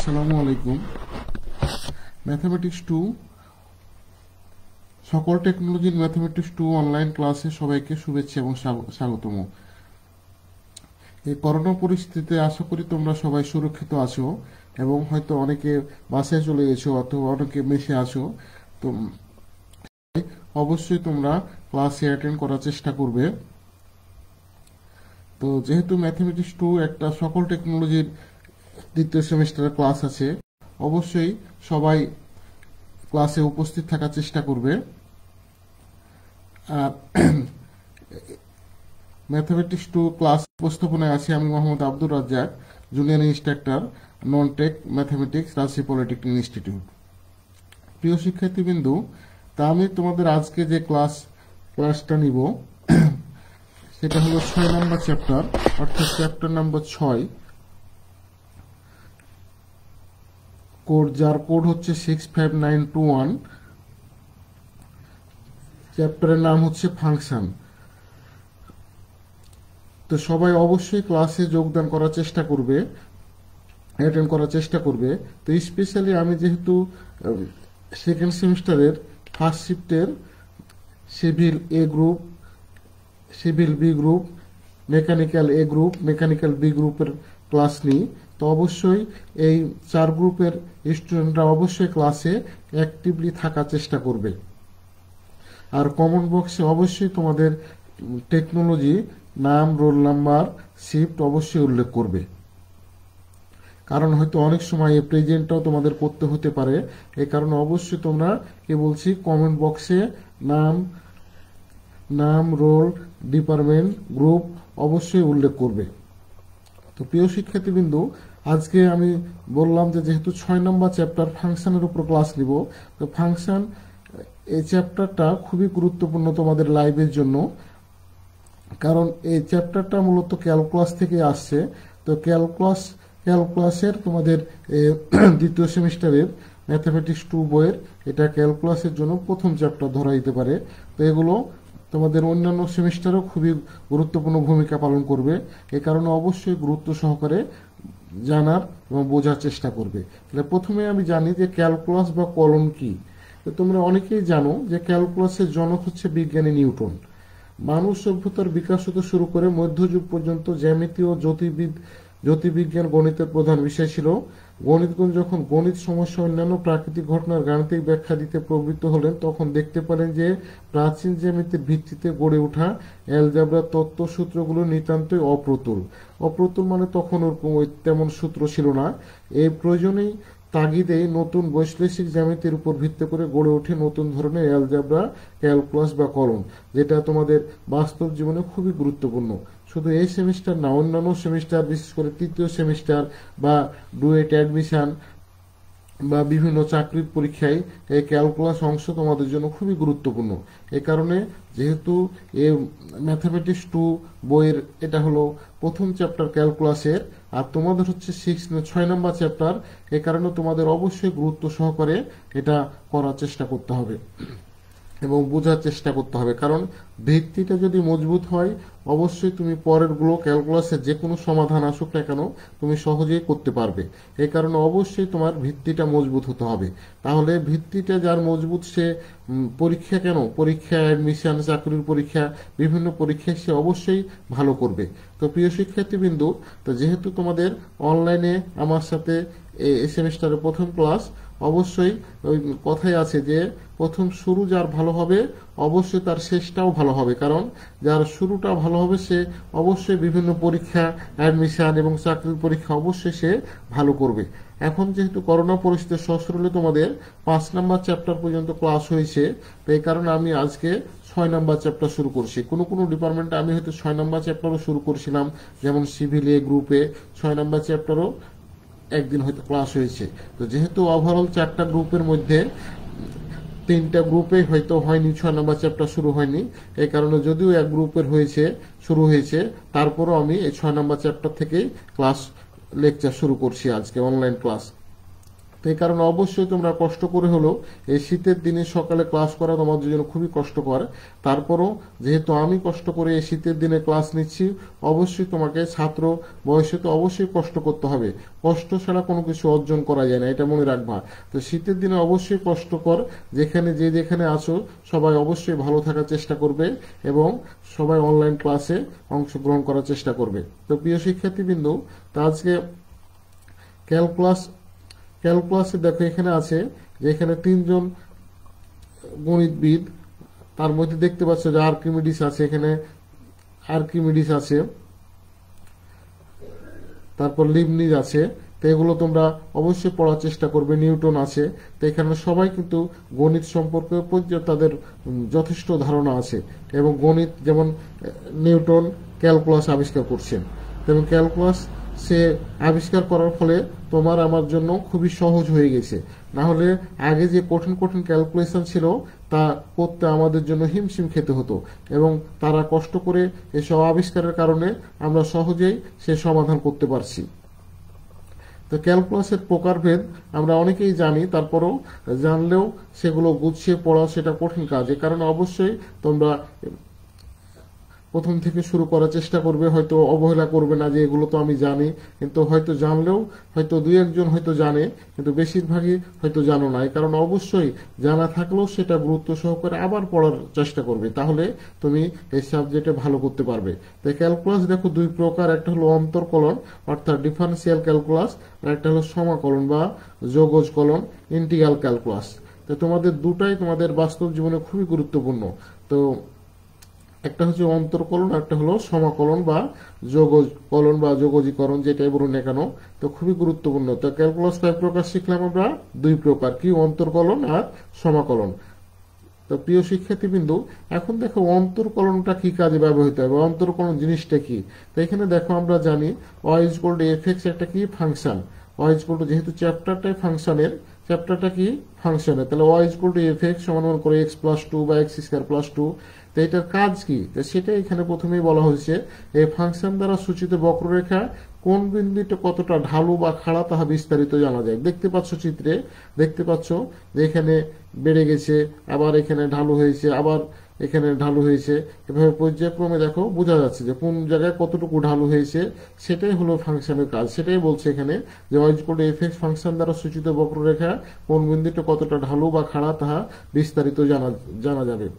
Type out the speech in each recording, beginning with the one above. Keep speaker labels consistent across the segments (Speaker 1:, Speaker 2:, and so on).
Speaker 1: আসসালামু আলাইকুম। ম্যাথমেটিক্স 2 সকল টেকনোলজির ম্যাথমেটিক্স 2 অনলাইন ক্লাসে সবাইকে শুভেচ্ছা এবং স্বাগতম। এই করোনা পরিস্থিতিতে আশা করি তোমরা সবাই সুরক্ষিত আছো এবং হয়তো অনেকে বাসায় চলে গেছো অথবা অনেকে মেসে আছো। তো অবশ্যই তোমরা ক্লাসে অ্যাটেন্ড করার চেষ্টা করবে। তো যেহেতু ম্যাথমেটিক্স 2 একটা সকল টেকনোলজির দ্বিতীয় সেমিস্টারের ক্লাস আছে, অবশ্যই সবাই ক্লাসে উপস্থিত থাকার চেষ্টা করবে। আর ম্যাথমেটিক্স 2 ক্লাস উপস্থাপনায় আছি আমি Mohammad Abdur Razzak, junior instructor, non tech mathematics, Rajshahi polytechnic institute. প্রিয় শিক্ষার্থীবৃন্দু, তা আমি তোমাদের আজকে যে ক্লাসটা নিব সেটা হলো 6 নম্বর চ্যাপ্টার, অর্থাৎ চ্যাপ্টার নাম্বার 6, যার কোড হচ্ছে 65921। চ্যাপ্টারের নাম হচ্ছে ফাংশন। তো সবাই অবশ্যই ক্লাসে যোগদান করার চেষ্টা করবে, অ্যাটেন্ড করার চেষ্টা করবে। তো স্পেশালি আমি যেহেতু সেকেন্ড সেমিস্টারের ফার্স্ট শিফটের civil A group, civil B group, mechanical A group, mechanical B গ্রুপের ক্লাস নিই, তো অবশ্যই এই 4 গ্রুপের স্টুডেন্টরা অবশ্যই ক্লাসে অ্যাক্টিভলি থাকার চেষ্টা করবে। আর কমেন্ট বক্সে অবশ্যই তোমাদের টেকনোলজি নাম, রোল নাম্বার, শিফট অবশ্যই উল্লেখ করবে, কারণ হয়তো অনেক সময় এই প্রেজেন্টটাও তোমাদের করতে হতে পারে। এই কারণে অবশ্যই তোমরা বলছি কমেন্ট বক্সে নাম, রোল, ডিপার্টমেন্ট, গ্রুপ অবশ্যই উল্লেখ করবে। তো প্রিয় শিক্ষার্থীবৃন্দু, আজকে আমি বললাম যে যেহেতু 6 নম্বর চ্যাপ্টার ফাংশনের উপর ক্লাস নিব, তো ফাংশন এই চ্যাপ্টারটা খুবই গুরুত্বপূর্ণ তোমাদের লাইফের জন্য, কারণ এই চ্যাপ্টারটা মূলত ক্যালকুলাস থেকে আসছে। তো ক্যালকুলাসের তোমাদের দ্বিতীয় সেমিস্টারের ম্যাথমেটিক্স 2 বইয়ের এটা ক্যালকুলাসের জন্য প্রথম চ্যাপ্টার ধরা দিতে পারে। তো এগুলো তোমাদের অন্যান্য সেমিস্টারেও খুবই গুরুত্বপূর্ণ ভূমিকা পালন করবে। এ কারণে অবশ্যই গুরুত্ব সহকারে জানার এবং বোঝার চেষ্টা করবে। তাহলে প্রথমে আমি জানি যে ক্যালকুলাস বা কলন কি। তো তোমরা অনেকেই জানো যে ক্যালকুলাসের জনক হচ্ছে বিজ্ঞানী নিউটন। মানুষ সভ্যতার বিকাশ হতে শুরু করে মধ্যযুগ পর্যন্ত জ্যামিতি ও জ্যোতির্বিজ্ঞান গণিতের প্রধান বিষয় ছিল। গণিতগণ যখন গণিত সমস্যা অন্যান্য প্রাকৃতিক ঘটনার গাণিতিক ব্যাখ্যা দিতে প্রবৃত্ত হলেন, তখন দেখতে পেলেন যে প্রাচীন জ্যামিতির ভিত্তিতে গড়ে ওঠা অ্যালজেব্রার তত্ত্বসূত্রগুলো নিতান্তই অপ্রতুল মানে তখন ওরকম তেমন সূত্র ছিল না। এই প্রয়োজনেই তাগিদে নতুন বৈশ্লেষিক জ্যামিতির উপর ভিত্তি করে গড়ে ওঠে নতুন ধরনের অ্যালজেব্রা, ক্যালকুলাস বা কলন, যেটা তোমাদের বাস্তব জীবনে খুবই গুরুত্বপূর্ণ। শুধু এই সেমিস্টার না, অন্যান্য সেমিস্টার, বিশেষ করে তৃতীয় সেমিস্টার বা ডুয়েট অ্যাডমিশন বা বিভিন্ন চাকরির পরীক্ষায় এই ক্যালকুলাস অংশ তোমাদের জন্য খুবই গুরুত্বপূর্ণ। এ কারণে যেহেতু এই ম্যাথমেটিক্স 2 বইয়ের এটা হলো প্রথম চ্যাপ্টার ক্যালকুলাসের, আর তোমাদের হচ্ছে 6 নম্বর চ্যাপ্টার, এ কারণে তোমাদের অবশ্যই গুরুত্ব সহকারে এটা করার চেষ্টা করতে হবে এবং বোঝার চেষ্টা করতে হবে। কারণ ভিত্তিটা যদি মজবুত হয়, অবশ্যই তুমি পরেরগুলো ক্যালকুলাসের যে কোনো সমাধান আসুক না কেন তুমি সহজেই করতে পারবে। এই কারণে অবশ্যই তোমার ভিত্তিটা মজবুত হতে হবে। তাহলে ভিত্তিটা যার মজবুত, সে পরীক্ষা, অ্যাডমিশন, চাকরির পরীক্ষা, বিভিন্ন পরীক্ষায় সে অবশ্যই ভালো করবে। তো প্রিয় শিক্ষার্থীবৃন্দু, তো যেহেতু তোমাদের অনলাইনে আমার সাথে এই সেমিস্টারের প্রথম ক্লাস, অবশ্যই ওই কথাই আছে যে প্রথম শুরু যার ভালো হবে অবশ্যই তার শেষটাও ভালো হবে। কারণ যার শুরুটা ভালো হবে সে অবশ্যই বিভিন্ন পরীক্ষা, অ্যাডমিশন এবং চাকরির পরীক্ষা অবশ্যই সে ভালো করবে। এখন যেহেতু করোনা পরিস্থিতির সশরীরে তোমাদের 5 নম্বর চ্যাপ্টার পর্যন্ত ক্লাস হয়েছে, তো এই কারণে আমি আজকে 6 নম্বর চ্যাপ্টার শুরু করছি। কোনো ডিপার্টমেন্টে আমি হয়তো 6 নম্বর চ্যাপ্টারও শুরু করছিলাম, যেমন সিভিল এ গ্রুপে 6 নম্বর চ্যাপ্টারও একদিন হয়তো ক্লাস হয়েছে। তো যেহেতু ওভারঅল 4টা গ্রুপের মধ্যে 3টা গ্রুপে হয়তো হয়নি, 6 নম্বর চ্যাপ্টার শুরু হয়নি। এই কারণে যদিও এক গ্রুপের শুরু হয়েছে, তারপরও আমি এই 6 নম্বর চ্যাপ্টার থেকেই লেকচার শুরু করছি আজকে অনলাইন ক্লাস। তো এই কারণে অবশ্যই তোমরা কষ্ট করে হলেও এই শীতের দিনে সকালে ক্লাস করা তোমাদের জন্য খুবই কষ্টকর। তারপরও যেহেতু আমি কষ্ট করে এই শীতের দিনে ক্লাস নিচ্ছি, অবশ্যই তোমাকে ছাত্র বয়সে তো অবশ্যই কষ্ট করতে হবে। কষ্ট ছাড়া কোনো কিছু অর্জন করা যায় না, এটা মনে রাখবা। তো শীতের দিনে অবশ্যই কষ্টকর, যেখানে আছো সবাই অবশ্যই ভালো থাকার চেষ্টা করবে এবং সবাই অনলাইন ক্লাসে অংশগ্রহণ করার চেষ্টা করবে। তো প্রিয় শিক্ষার্থীবৃন্দ, তো আজকে ক্যালকুলাসে দেখো এখানে আছে যে এখানে 3 জন গণিতবিদ, তার মধ্যে দেখতে পাচ্ছ যে আর্কিমিডিস আছে, এখানে আর্কিমিডিস আছে, তারপর লিবনিজ আছে। তো এগুলো তোমরা অবশ্যই পড়ার চেষ্টা করবে। নিউটন আছে। তো এখানে সবাই কিন্তু গণিত সম্পর্কে তাদের যথেষ্ট ধারণা আছে এবং গণিত যেমন নিউটন ক্যালকুলাস আবিষ্কার করছেন এবং ক্যালকুলাস সে আবিষ্কার করার ফলে তোমার আমার জন্য খুবই সহজ হয়ে গেছে। না হলে আগে যে কঠিন কঠিন ক্যালকুলেশন ছিল তা করতে আমাদের জন্য হিমশিম খেতে হতো এবং তারা কষ্ট করে এসব আবিষ্কারের কারণে আমরা সহজেই সে সমাধান করতে পারছি। তো ক্যালকুলাসের প্রকারভেদ আমরা অনেকেই জানি, তারপরেও জানলেও সেগুলো গুছিয়ে পড়া সেটা কঠিন কাজ। এ কারণে অবশ্যই তোমরা প্রথম থেকে শুরু করার চেষ্টা করবে। হয়তো অবহেলা করবে না যে এগুলো তো আমি জানি, কিন্তু হয়তো জানলেও হয়তো 2-1 হয়তো জানে, কিন্তু বেশিরভাগই হয়তো জানো না। এই কারণে অবশ্যই জানা থাকলেও সেটা গুরুত্ব সহকারে আবার পড়ার চেষ্টা করবে, তাহলে তুমি এই সাবজেক্টে ভালো করতে পারবে। তাই ক্যালকুলাস দেখো 2 প্রকার, একটা হলো অন্তর্কলন অর্থাৎ ডিফারেন্সিয়াল ক্যালকুলাস, আর একটা হলো সমাকলন বা যোগজ কলন ইন্টিগ্রাল ক্যালকুলাস। তো তোমাদের দুটাই তোমাদের বাস্তব জীবনে খুবই গুরুত্বপূর্ণ। তো একটা হচ্ছে অন্তর্কলন, একটা হলো সমাকলন বা যোগকলন বা যোগজীকরণ, যেটাই বলুন না কেন, তো খুবই গুরুত্বপূর্ণ। তো ক্যালকুলাস 5 প্রকার শিখলাম আমরা, 2 প্রকার, কি অন্তর্কলন আর সমাকলন। তো প্রিয় শিক্ষার্থীবৃন্দ, এখন দেখো অন্তর্কলনটা কি কাজে ব্যবহৃত হবে, অন্তর্কলন জিনিসটা কি। তো এখানে দেখো আমরা জানি y=f(x) একটা কি ফাংশন, y= যেহেতু চ্যাপ্টারটাই ফাংশনের, চ্যাপ্টারটা কি ফাংশনের, তাহলে y=f(x) সমান করে x+2 বা x²+2। তো এটার কাজ কি, তো সেটা এখানে প্রথমেই বলা হয়েছে। এই ফাংশন দ্বারা সূচিত বক্ররেখা কোন বিন্দুতে কতটা ঢালু বা খাড়া তাহা বিস্তারিত জানা যায়। দেখতে পাচ্ছ চিত্রে, দেখতে পাচ্ছ যে এখানে বেড়ে গেছে, আবার এখানে ঢালু হয়েছে, আবার এখানে ঢালু হয়েছে, এভাবে পর্যায়ক্রমে দেখো বোঝা যাচ্ছে যে কোন জায়গায় কতটুকু ঢালু হয়েছে। সেটাই হলো ফাংশনের কাজ, সেটাই বলছে এখানে যে y=f(x) ফাংশন দ্বারা সূচিত বক্ররেখা কোন বিন্দুতে কতটা ঢালু বা খাড়া তাহা বিস্তারিত জানা যাবে।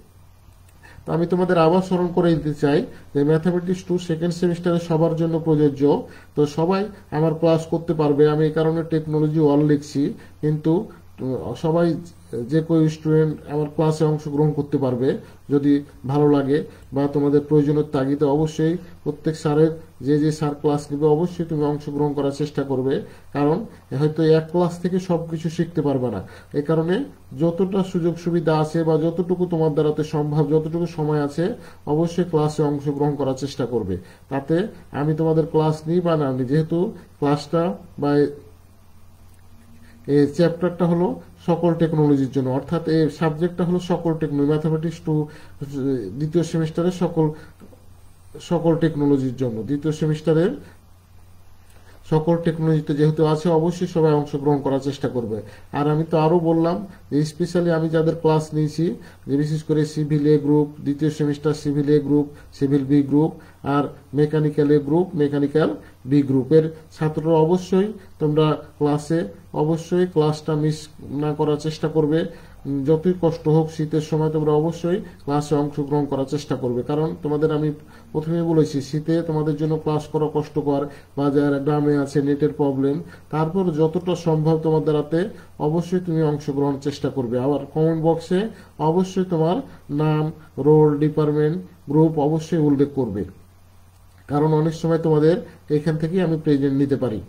Speaker 1: তো আমি তোমাদের আবার স্মরণ করে দিতে চাই যে ম্যাথামেটিক্স 2 সেকেন্ড সেমিস্টারে সবার জন্য প্রযোজ্য। তো সবাই আমার ক্লাস করতে পারবে, আমি এই কারণে টেকনোলজি ওয়াল লিখছি, কিন্তু সবাই যে কেউ স্টুডেন্ট আমার ক্লাসে অংশগ্রহণ করতে পারবে যদি ভালো লাগে বা তোমাদের প্রয়োজনের তাগিদে। অবশ্যই প্রত্যেক স্যারের যে স্যার ক্লাস নেবে অবশ্যই তুমি অংশগ্রহণ করার চেষ্টা করবে, কারণ হয়তো এক ক্লাস থেকে সবকিছু শিখতে পারবে না। এই কারণে যতটা সুযোগ সুবিধা আছে বা যতটুকু তোমার দ্বারাতে সম্ভব, যতটুকু সময় আছে, অবশ্যই ক্লাসে অংশগ্রহণ করার চেষ্টা করবে। তাতে আমি তোমাদের ক্লাস নিই বা না নিই, যেহেতু ক্লাসটা বা এই চ্যাপ্টারটা হলো সকল টেকনোলজির জন্য, অর্থাৎ এই সাবজেক্টটা হলো সকল টেকনোলজি, ম্যাথামেটিক্স 2 দ্বিতীয় সেমিস্টারের সকল টেকনোলজির জন্য। দ্বিতীয় সেমিস্টারের সকল টেকনোলজিতে যেহেতু আছে, অবশ্যই সবাই অংশগ্রহণ করার চেষ্টা করবে। আর আমি তো আরো বললাম যে স্পেশালি আমি যাদের ক্লাস নিয়েছি, যে বিশেষ করে সিভিল এ গ্রুপ, দ্বিতীয় semester civil A group, civil B group আর mechanical A group, mechanical B গ্রুপের ছাত্ররা অবশ্যই তোমরা অবশ্যই ক্লাসটা মিস না করার চেষ্টা করবে। যতই কষ্ট হোক শীতের সময় তোমরা অবশ্যই ক্লাসে অংশগ্রহণ করার চেষ্টা করবে, কারণ তোমাদের আমি প্রথমেই বলেছি শীতে তোমাদের জন্য ক্লাস করা কষ্টকর, বা যারা গ্রামে আছে নেটের প্রবলেম, তারপর যতটা সম্ভব তোমার দ্বারাতে অবশ্যই তুমি অংশগ্রহণের চেষ্টা করবে। আবার কমেন্ট বক্সে অবশ্যই তোমার নাম, রোল, ডিপার্টমেন্ট, গ্রুপ অবশ্যই উল্লেখ করবে, কারণ অনেক সময় তোমাদের এখান থেকেই আমি প্রেজেন্ট নিতে পারি।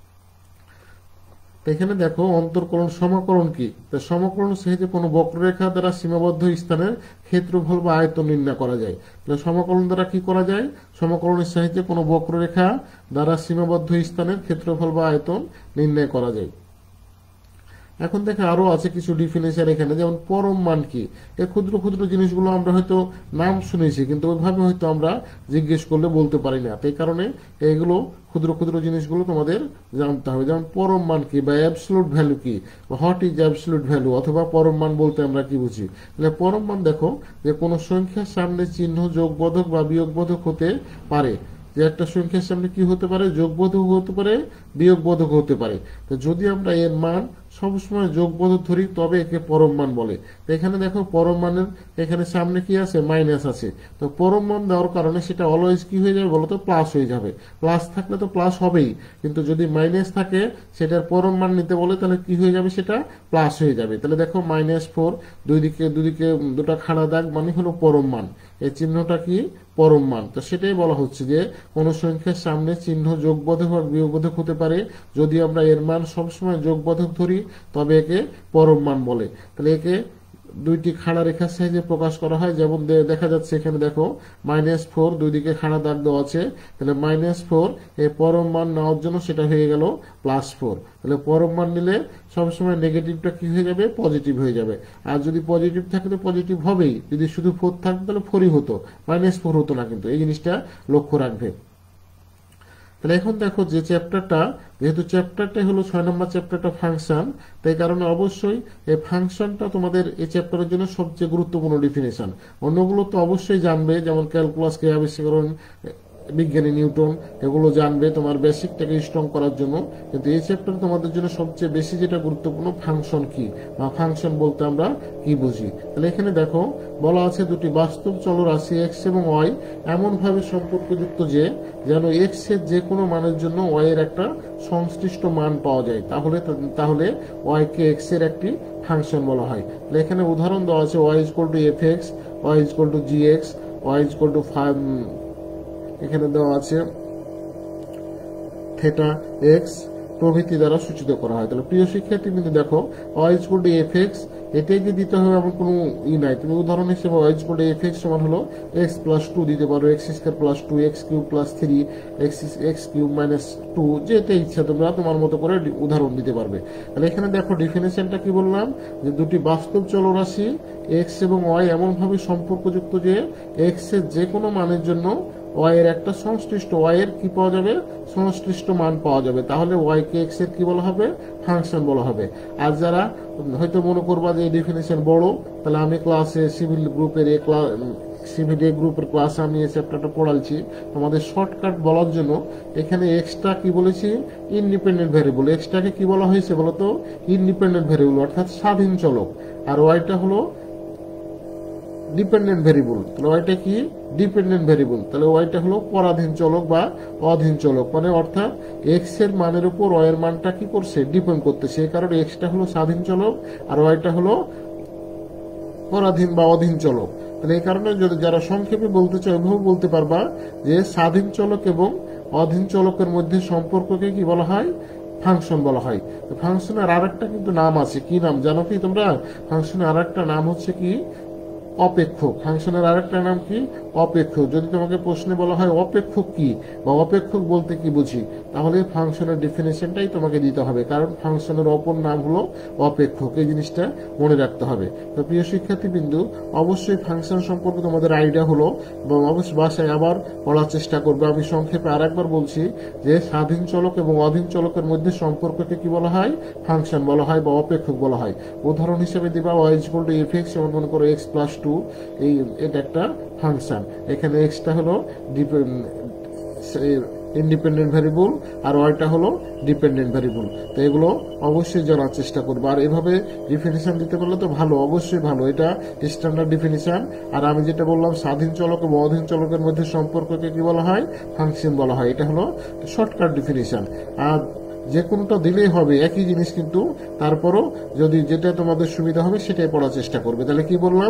Speaker 1: এখানে দেখো অন্তর্কলন সমাকলন কি, তা সমাকলনের সাহায্যে কোনো বক্ররেখা দ্বারা সীমাবদ্ধ স্থানের ক্ষেত্রফল বা আয়তন নির্ণয় করা যায়। তাহলে সমাকলন দ্বারা কি করা যায়, সমাকলনের সাহায্যে কোনো বক্ররেখা দ্বারা সীমাবদ্ধ স্থানের ক্ষেত্রফল বা আয়তন নির্ণয় করা যায়। এখন দেখে আরো আছে কিছু ডিফিনেশন এখানে, যেমন পরম মান কি। এই ক্ষুদ্র ক্ষুদ্র জিনিসগুলো আমরা হয়তো নাম শুনেছি, কিন্তু ওইভাবে হয়তো আমরা জিজ্ঞেস করলে বলতে পারি না। তাই কারণে এগুলো ক্ষুদ্র ক্ষুদ্র জিনিসগুলো তোমাদের জানতে হবে। যেমন পরম মান কি বা অ্যাবসলুট ভ্যালু কি, হোয়াট ইজ অ্যাবসলুট ভ্যালু, অথবা পরম মান বলতে আমরা কি বুঝি। তাহলে পরম মান দেখো যে কোনো সংখ্যার সামনে চিহ্ন যোগবোধক বা বিয়োগবোধক হতে পারে। যে একটা সংখ্যার সামনে কি হতে পারে, যোগবোধক হতে পারে, বিয়োগবোধক হতে পারে। তো যদি আমরা এর মান সবসময় যোগবোধক ধরি তবে একে পরম মান বলে। তো এখানে দেখো পরম মানের এখানে সামনে কি আছে, মাইনাস আছে। তো পরম মান দেওয়ার কারণে সেটা অলওয়েজ কি হয়ে যাবে বলতো, প্লাস হয়ে যাবে। প্লাস থাকলে তো প্লাস হবেই, কিন্তু যদি মাইনাস থাকে সেটার পরম মান নিতে বলে তাহলে কি হয়ে যাবে, সেটা প্লাস হয়ে যাবে। তাহলে দেখো -4, দুইদিকে দুটা খাড়া দাগ মানে হলো পরম মান। এই চিহ্নটা কি, পরম মান। তো সেটাই বলা হচ্ছে যে কোন সংখ্যার সামনে চিহ্ন যোগবোধক বা বিয়োগবোধক হতে পারে। যদি আমরা এর মান সবসময় যোগবোধক ধরি তবে একে পরম মান বলে। তাহলে একে দুইটি খাড়া রেখার সাহায্যে প্রকাশ করা হয়। যেমন দেখা যাচ্ছে এখানে দেখো -4, দুই দিকে খাড়া দাগ দেওয়া আছে। তাহলে -4 এই পরম মান নেওয়ার জন্য সেটা হয়ে গেল +4। তাহলে পরম মান নিলে সবসময় নেগেটিভটা কি হয়ে যাবে, পজিটিভ হয়ে যাবে। আর যদি পজিটিভ থাকে তো পজিটিভ হবেই, যদি শুধু 4 থাকতো তাহলে 4ই হতো, -4 হতো না। কিন্তু এই জিনিসটা লক্ষ্য রাখবে। তাহলে এখন দেখো যে চ্যাপ্টারটা, যেহেতু চ্যাপ্টারটাই হলো 6 নম্বর চ্যাপ্টারটা ফাংশন, তাই কারণে অবশ্যই এই ফাংশনটা তোমাদের এই চ্যাপ্টারের জন্য সবচেয়ে গুরুত্বপূর্ণ ডিফিনেশন। অন্যগুলো তো অবশ্যই জানবে, যেমন ক্যালকুলাস কে আবিষ্কার, বিজ্ঞানী নিউটন, এগুলো জানবে তোমার বেসিকটাকে স্ট্রং করার জন্য। কিন্তু এই চ্যাপ্টার তোমাদের জন্য সবচেয়ে বেশি যেটা গুরুত্বপূর্ণ, ফাংশন কি বা ফাংশন বলতে আমরা কি বুঝি। তাহলে এখানে দেখো বলা আছে দুটি বাস্তব চলরাশি এক্স এবং ওয়াই এমনভাবে সম্পর্কযুক্ত যে যেন এক্স এর যে কোনো মানের জন্য ওয়াই এর একটা সংশ্লিষ্ট মান পাওয়া যায়। তাহলে ওয়াই কে এক্স এর একটি ফাংশন বলা হয়। তাহলে এখানে উদাহরণ দেওয়া আছে y is equal to f x, y is equal to g x, y is equal to এখানে দেওয়া আছে থেটা এক্স প্রভৃতি দ্বারা সূচিত করা হয়। তাহলে প্রিয় শিক্ষার্থী কিন্তু দেখো y is equal to f x, এটাই যে দিতে হবে এমন কোনো নাই। তুমি উদাহরণ হিসেবে y is equal to f x সমান হলো এক্স প্লাস 2 দিতে পারো, x square plus 2, x cube plus 3, x cube minus 2, যেটা ইচ্ছা তোমরা তোমার মতো করে উদাহরণ দিতে পারবে। তাহলে এখানে দেখো ডিফিনেশনটা কি বললাম, যে দুটি বাস্তব চলরাশি এক্স এবং ওয়াই এমনভাবে সম্পর্কযুক্ত যে এক্স এর যে কোনো মানের জন্য ওয়াই এর একটা সংশ্লিষ্ট ওয়াই এর কি পাওয়া যাবে, সংশ্লিষ্ট মান পাওয়া যাবে। তাহলে ওয়াই কে এক্স এর কি বলা হবে, ফাংশন বলা হবে। আর যারা হয়তো মনে করবা যে এই ডেফিনেশন বড়, তাহলে আমি ক্লাসে সিভিল গ্রুপের ক্লাসে আমি এই চ্যাপ্টারটা পড়াচ্ছি। তোমাদের শর্টকাট বলার জন্য এখানে এক্সটা কি বলেছি, ইন্ডিপেন্ডেন্ট ভ্যারিয়েবল। এক্সটাকে কি বলা হয়েছে বলতো, ইন্ডিপেন্ডেন্ট ভ্যারিয়েবল অর্থাৎ স্বাধীন চলক। আর ওয়াইটা হলো ডিপেন্ডেন্ট ভেরিয়েবল। তাহলে ওয়াইটা কি, ডিপেন্ডেন্ট ভেরিয়েবল। তাহলে ওয়াইটা হলো পরাধীন চলক বা অধীন চলক, মানে অর্থাৎ এক্স এর মানের উপর ওয়াই এর মানটা কি করছে, ডিপেন্ড করতেছে। এই কারণে এক্সটা হলো স্বাধীন চলক আর ওয়াইটা হলো পরাধীন বা অধীন চলক। তাহলে এই কারণে যদি যারা সংক্ষেপে বলতে চায় ওইভাবে বলতে পারবা যে স্বাধীন চলক এবং অধীন চলকের মধ্যে সম্পর্ককে কি বলা হয়, ফাংশন বলা হয়। তো ফাংশনের আরেকটা কিন্তু নাম আছে, কি নাম জানো কি তোমরা? ফাংশনের আরেকটা নাম হচ্ছে কি, অপেক্ষক। ফাংশনের আরেকটা নাম কি, অপেক্ষক। যদি তোমাকে প্রশ্নে বলা হয় অপেক্ষক কি বা অপেক্ষক বলতে কি বুঝি, তাহলে ফাংশনের ডেফিনেশনটাই তোমাকে দিতে হবে, কারণ ফাংশনের অপর নাম হলো অপেক্ষক। এই জিনিসটা মনে রাখতে হবে। তো প্রিয় শিক্ষার্থীবৃন্দু, অবশ্যই ফাংশন সম্পর্কে তোমাদের আইডিয়া হলো এবং অবশ্যই বাসায় আবার পড়ার চেষ্টা করবে। আমি সংক্ষেপে আরেকবার বলছি যে স্বাধীন চলক এবং অধীন চলকের মধ্যে সম্পর্ককে কি বলা হয়, ফাংশন বলা হয় বা অপেক্ষক বলা হয়। উদাহরণ হিসেবে দিবা y is equal to f x, যেমন মনে করো এক্স প্লাস 2, এটা একটা ফাংশন। এখানে এক্সটা হলো ইন্ডিপেন্ডেন্ট ভ্যারিয়েবল আর ওয়াইটা হলো ডিপেন্ডেন্ট ভ্যারিয়েবল। তো এগুলো অবশ্যই জানার চেষ্টা করবো। আর এভাবে ডিফিনিশন দিতে পারলে তো ভালো, অবশ্যই ভালো, এটা স্ট্যান্ডার্ড ডিফিনিশন। আর আমি যেটা বললাম স্বাধীন চলক এবং অধীন চলকের মধ্যে সম্পর্ককে কি বলা হয়, ফাংশন বলা হয়। এটা হলো শর্টকাট ডিফিনিশন। আর যে কোনোটা দিলেই হবে, একই জিনিস, কিন্তু তারপরও যদি যেটা তোমাদের সুবিধা হবে সেটাই পড়ার চেষ্টা করবে। তাহলে কি বললাম,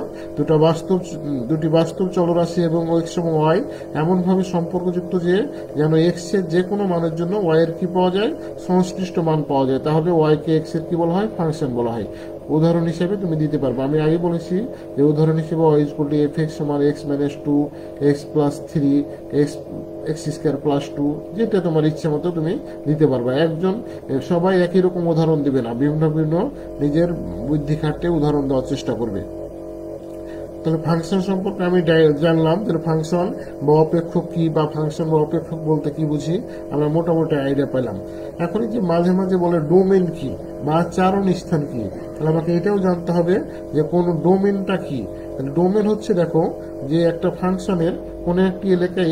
Speaker 1: দুটি বাস্তব চলরাশি এবং এক্স এবং ওয়াই এমনভাবে সম্পর্কযুক্ত যে যেন এক্স এর যে কোনো মানের জন্য ওয়াই এর কি পাওয়া যায়, সংশ্লিষ্ট মান পাওয়া যায়। তাহলে ওয়াই কে এক্স এর কি বলা হয়, ফাংশন বলা হয়। উদাহরণ হিসেবে তুমি দিতে পারবে। আমি আগে বলেছি যে উদাহরণ হিসেবে y ইকুয়াল টু f(x) সমান x minus 2 x plus 3 x square plus 2, যেটা তোমার ইচ্ছে মতো তুমি দিতে পারবে। সবাই একই রকম উদাহরণ দিবে না, বিভিন্ন বিভিন্ন নিজের বুদ্ধি খাটে উদাহরণ দেওয়ার চেষ্টা করবে। তাহলে ফাংশন সম্পর্কে আমি জানলাম, তাহলে ফাংশন বা অপেক্ষক কি বা ফাংশন বা অপেক্ষক বলতে কি বুঝি আমরা মোটামুটি আইডিয়া পেলাম। এখন যে মাঝে মাঝে বলে ডোমেন কি বা চারণ স্থান কি, তাহলে আমাকে এটাও জানতে হবে যে কোন ডোমেনটা কি। তাহলে ডোমেন হচ্ছে, দেখো যে একটা ফাংশনের কোন একটি এলাকায়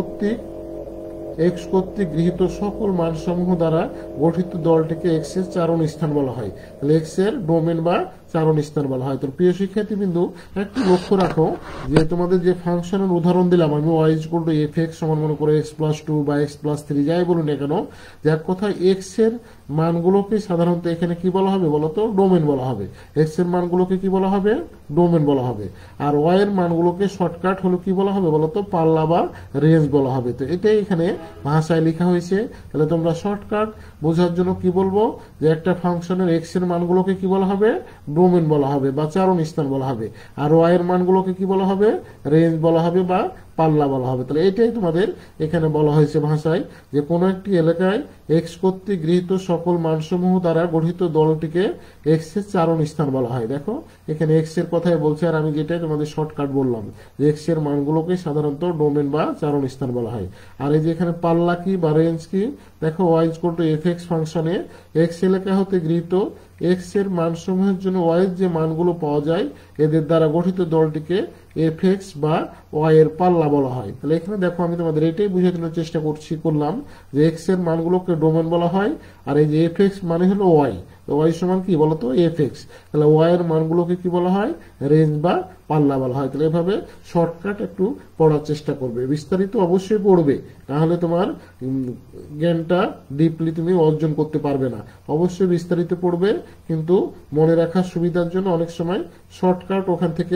Speaker 1: এক্স কর্তৃক গৃহীত সকল মানসমূহ দ্বারা গঠিত দলটিকে এক্স এর চারণ স্থান বলা হয়। তাহলে এক্স এর ডোমেন বা চারণ স্থান বলা হয়। তো প্রিয় শিক্ষার্থীবৃন্দু, একটু লক্ষ্য রাখো যে তোমাদের যে ফাংশনের উদাহরণ দিলাম আমি y ইকুয়াল টু f(x) সমান মনে করে x প্লাস 2 বা x প্লাস 3 যাই বলুন না কেন, যে এক কথায় এক্স এর মানগুলোকে সাধারণত এখানে কি বলা হবে বলতো? ডোমেন বলা হবে। এক্স এর মানগুলোকে কি বলা হবে? ডোমেন বলা হবে। আর y এর মানগুলোকে শর্টকাট হলো কি বলা হবে বলতো? পাল্লা বা রেঞ্জ বলা হবে। তো এটাই এখানে ভাষায় লেখা হয়েছে। তাহলে তোমরা শর্টকাট বোঝার জন্য কি বলবো, যে একটা ফাংশনের এক্স এর মানগুলোকে কি বলা হবে? ডোমেন বলা হবে বা চারণ স্থান বলা হবে। আর y এর মানগুলোকে কি বলা হবে? রেঞ্জ বলা হবে বা পাল্লা বলা হবে। তাহলে এটাই তোমাদের এখানে বলা হয়েছে ভাষায়, যে কোনো একটি এলাকায় এক্স কর্তৃক গৃহীত সকল মানসমূহ দ্বারা গঠিত দলটিকে এক্স এর চারণ স্থান বলা হয়। দেখো এখানে এক্স এর কথাই বলছে, আর আমি যেটাই তোমাদের শর্টকাট বললাম যে এক্স এর মানগুলোকে সাধারণত ডোমেন বা চারণ স্থান বলা হয়। আর এই যে এখানে পাল্লা কি বা রেঞ্জ কি, দেখো y ইকুয়াল টু f(x) ফাংশনে এক্স এলাকা হতে গৃহীত এক্স এর মানসমূহের জন্য y এর যে মানগুলো পাওয়া যায় এদের দ্বারা গঠিত দলটিকে f(x) বা y এর পাল্লা বলা হয়। তাহলে এখানে দেখো আমি তোমাদের এটাই বুঝানোর চেষ্টা করলাম যে এক্স এর মানগুলোকে ডোমেন বলা হয়, আর এই যে f(x) মানে হলো y, y সমান কি বলতো? f(x). তাহলে y এর মানগুলোকে কি বলা হয়? রেঞ্জ বা পাল্লা বলা হয়। তাহলে এভাবে শর্টকাট একটু পড়ার চেষ্টা করবে, বিস্তারিত অবশ্যই পড়বে, নাহলে তোমার জ্ঞানটা ডিপলি তুমি অর্জন করতে পারবে না। অবশ্যই বিস্তারিত পড়বে, কিন্তু মনে রাখার সুবিধার জন্য অনেক সময় শর্টকাট ওখান থেকে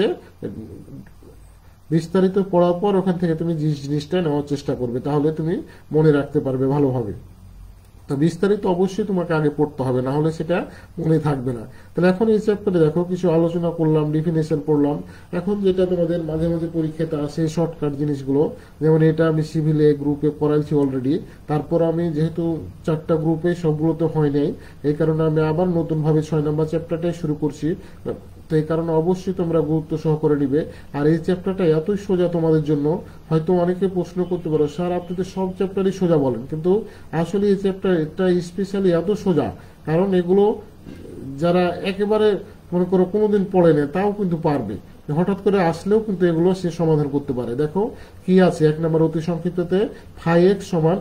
Speaker 1: বিস্তারিত পড়ার পর ওখান থেকে তুমি জিনিসটা নেওয়ার চেষ্টা করবে, তাহলে তুমি মনে রাখতে পারবে ভালোভাবে। তো বিস্তারিত অবশ্যই তোমাকে আগে পড়তে হবে, না হলে সেটা মনে থাকবে না। তাহলে এখন এই চ্যাপ্টারে দেখো কিছু আলোচনা করলাম, ডিফিনেশন পড়লাম। এখন যেটা তোমাদের মাঝে মাঝে পরীক্ষাতে আসে শর্টকাট জিনিসগুলো, যেমন এটা আমি সিভিলে গ্রুপে পড়াইছি অলরেডি, তারপর আমি যেহেতু 4টা গ্রুপে সবগুলো তো হয় নাই, এই কারণে আমি আবার নতুন ভাবে 6 নম্বর চ্যাপ্টারটাই শুরু করছি। তো এই কারণে অবশ্যই তোমরা গুরুত্ব সহকারে নিবে। আর এই চ্যাপ্টারটা এতই সোজা তোমাদের জন্য, হয়তো অনেকে প্রশ্ন করতে পারো স্যার আপনি তো সব চ্যাপ্টারই সোজা বলেন, কিন্তু আসলে এই চ্যাপ্টারটা স্পেশালি এত সোজা কারণ এগুলো যারা একেবারে মনে করো কোনোদিন পড়ে না তাও কিন্তু পারবে, হঠাৎ করে আসলেও কিন্তু এগুলো সে সমাধান করতে পারে। দেখো কি আছে 1 নম্বর অতি সংক্ষিপ্ততে 5x সমান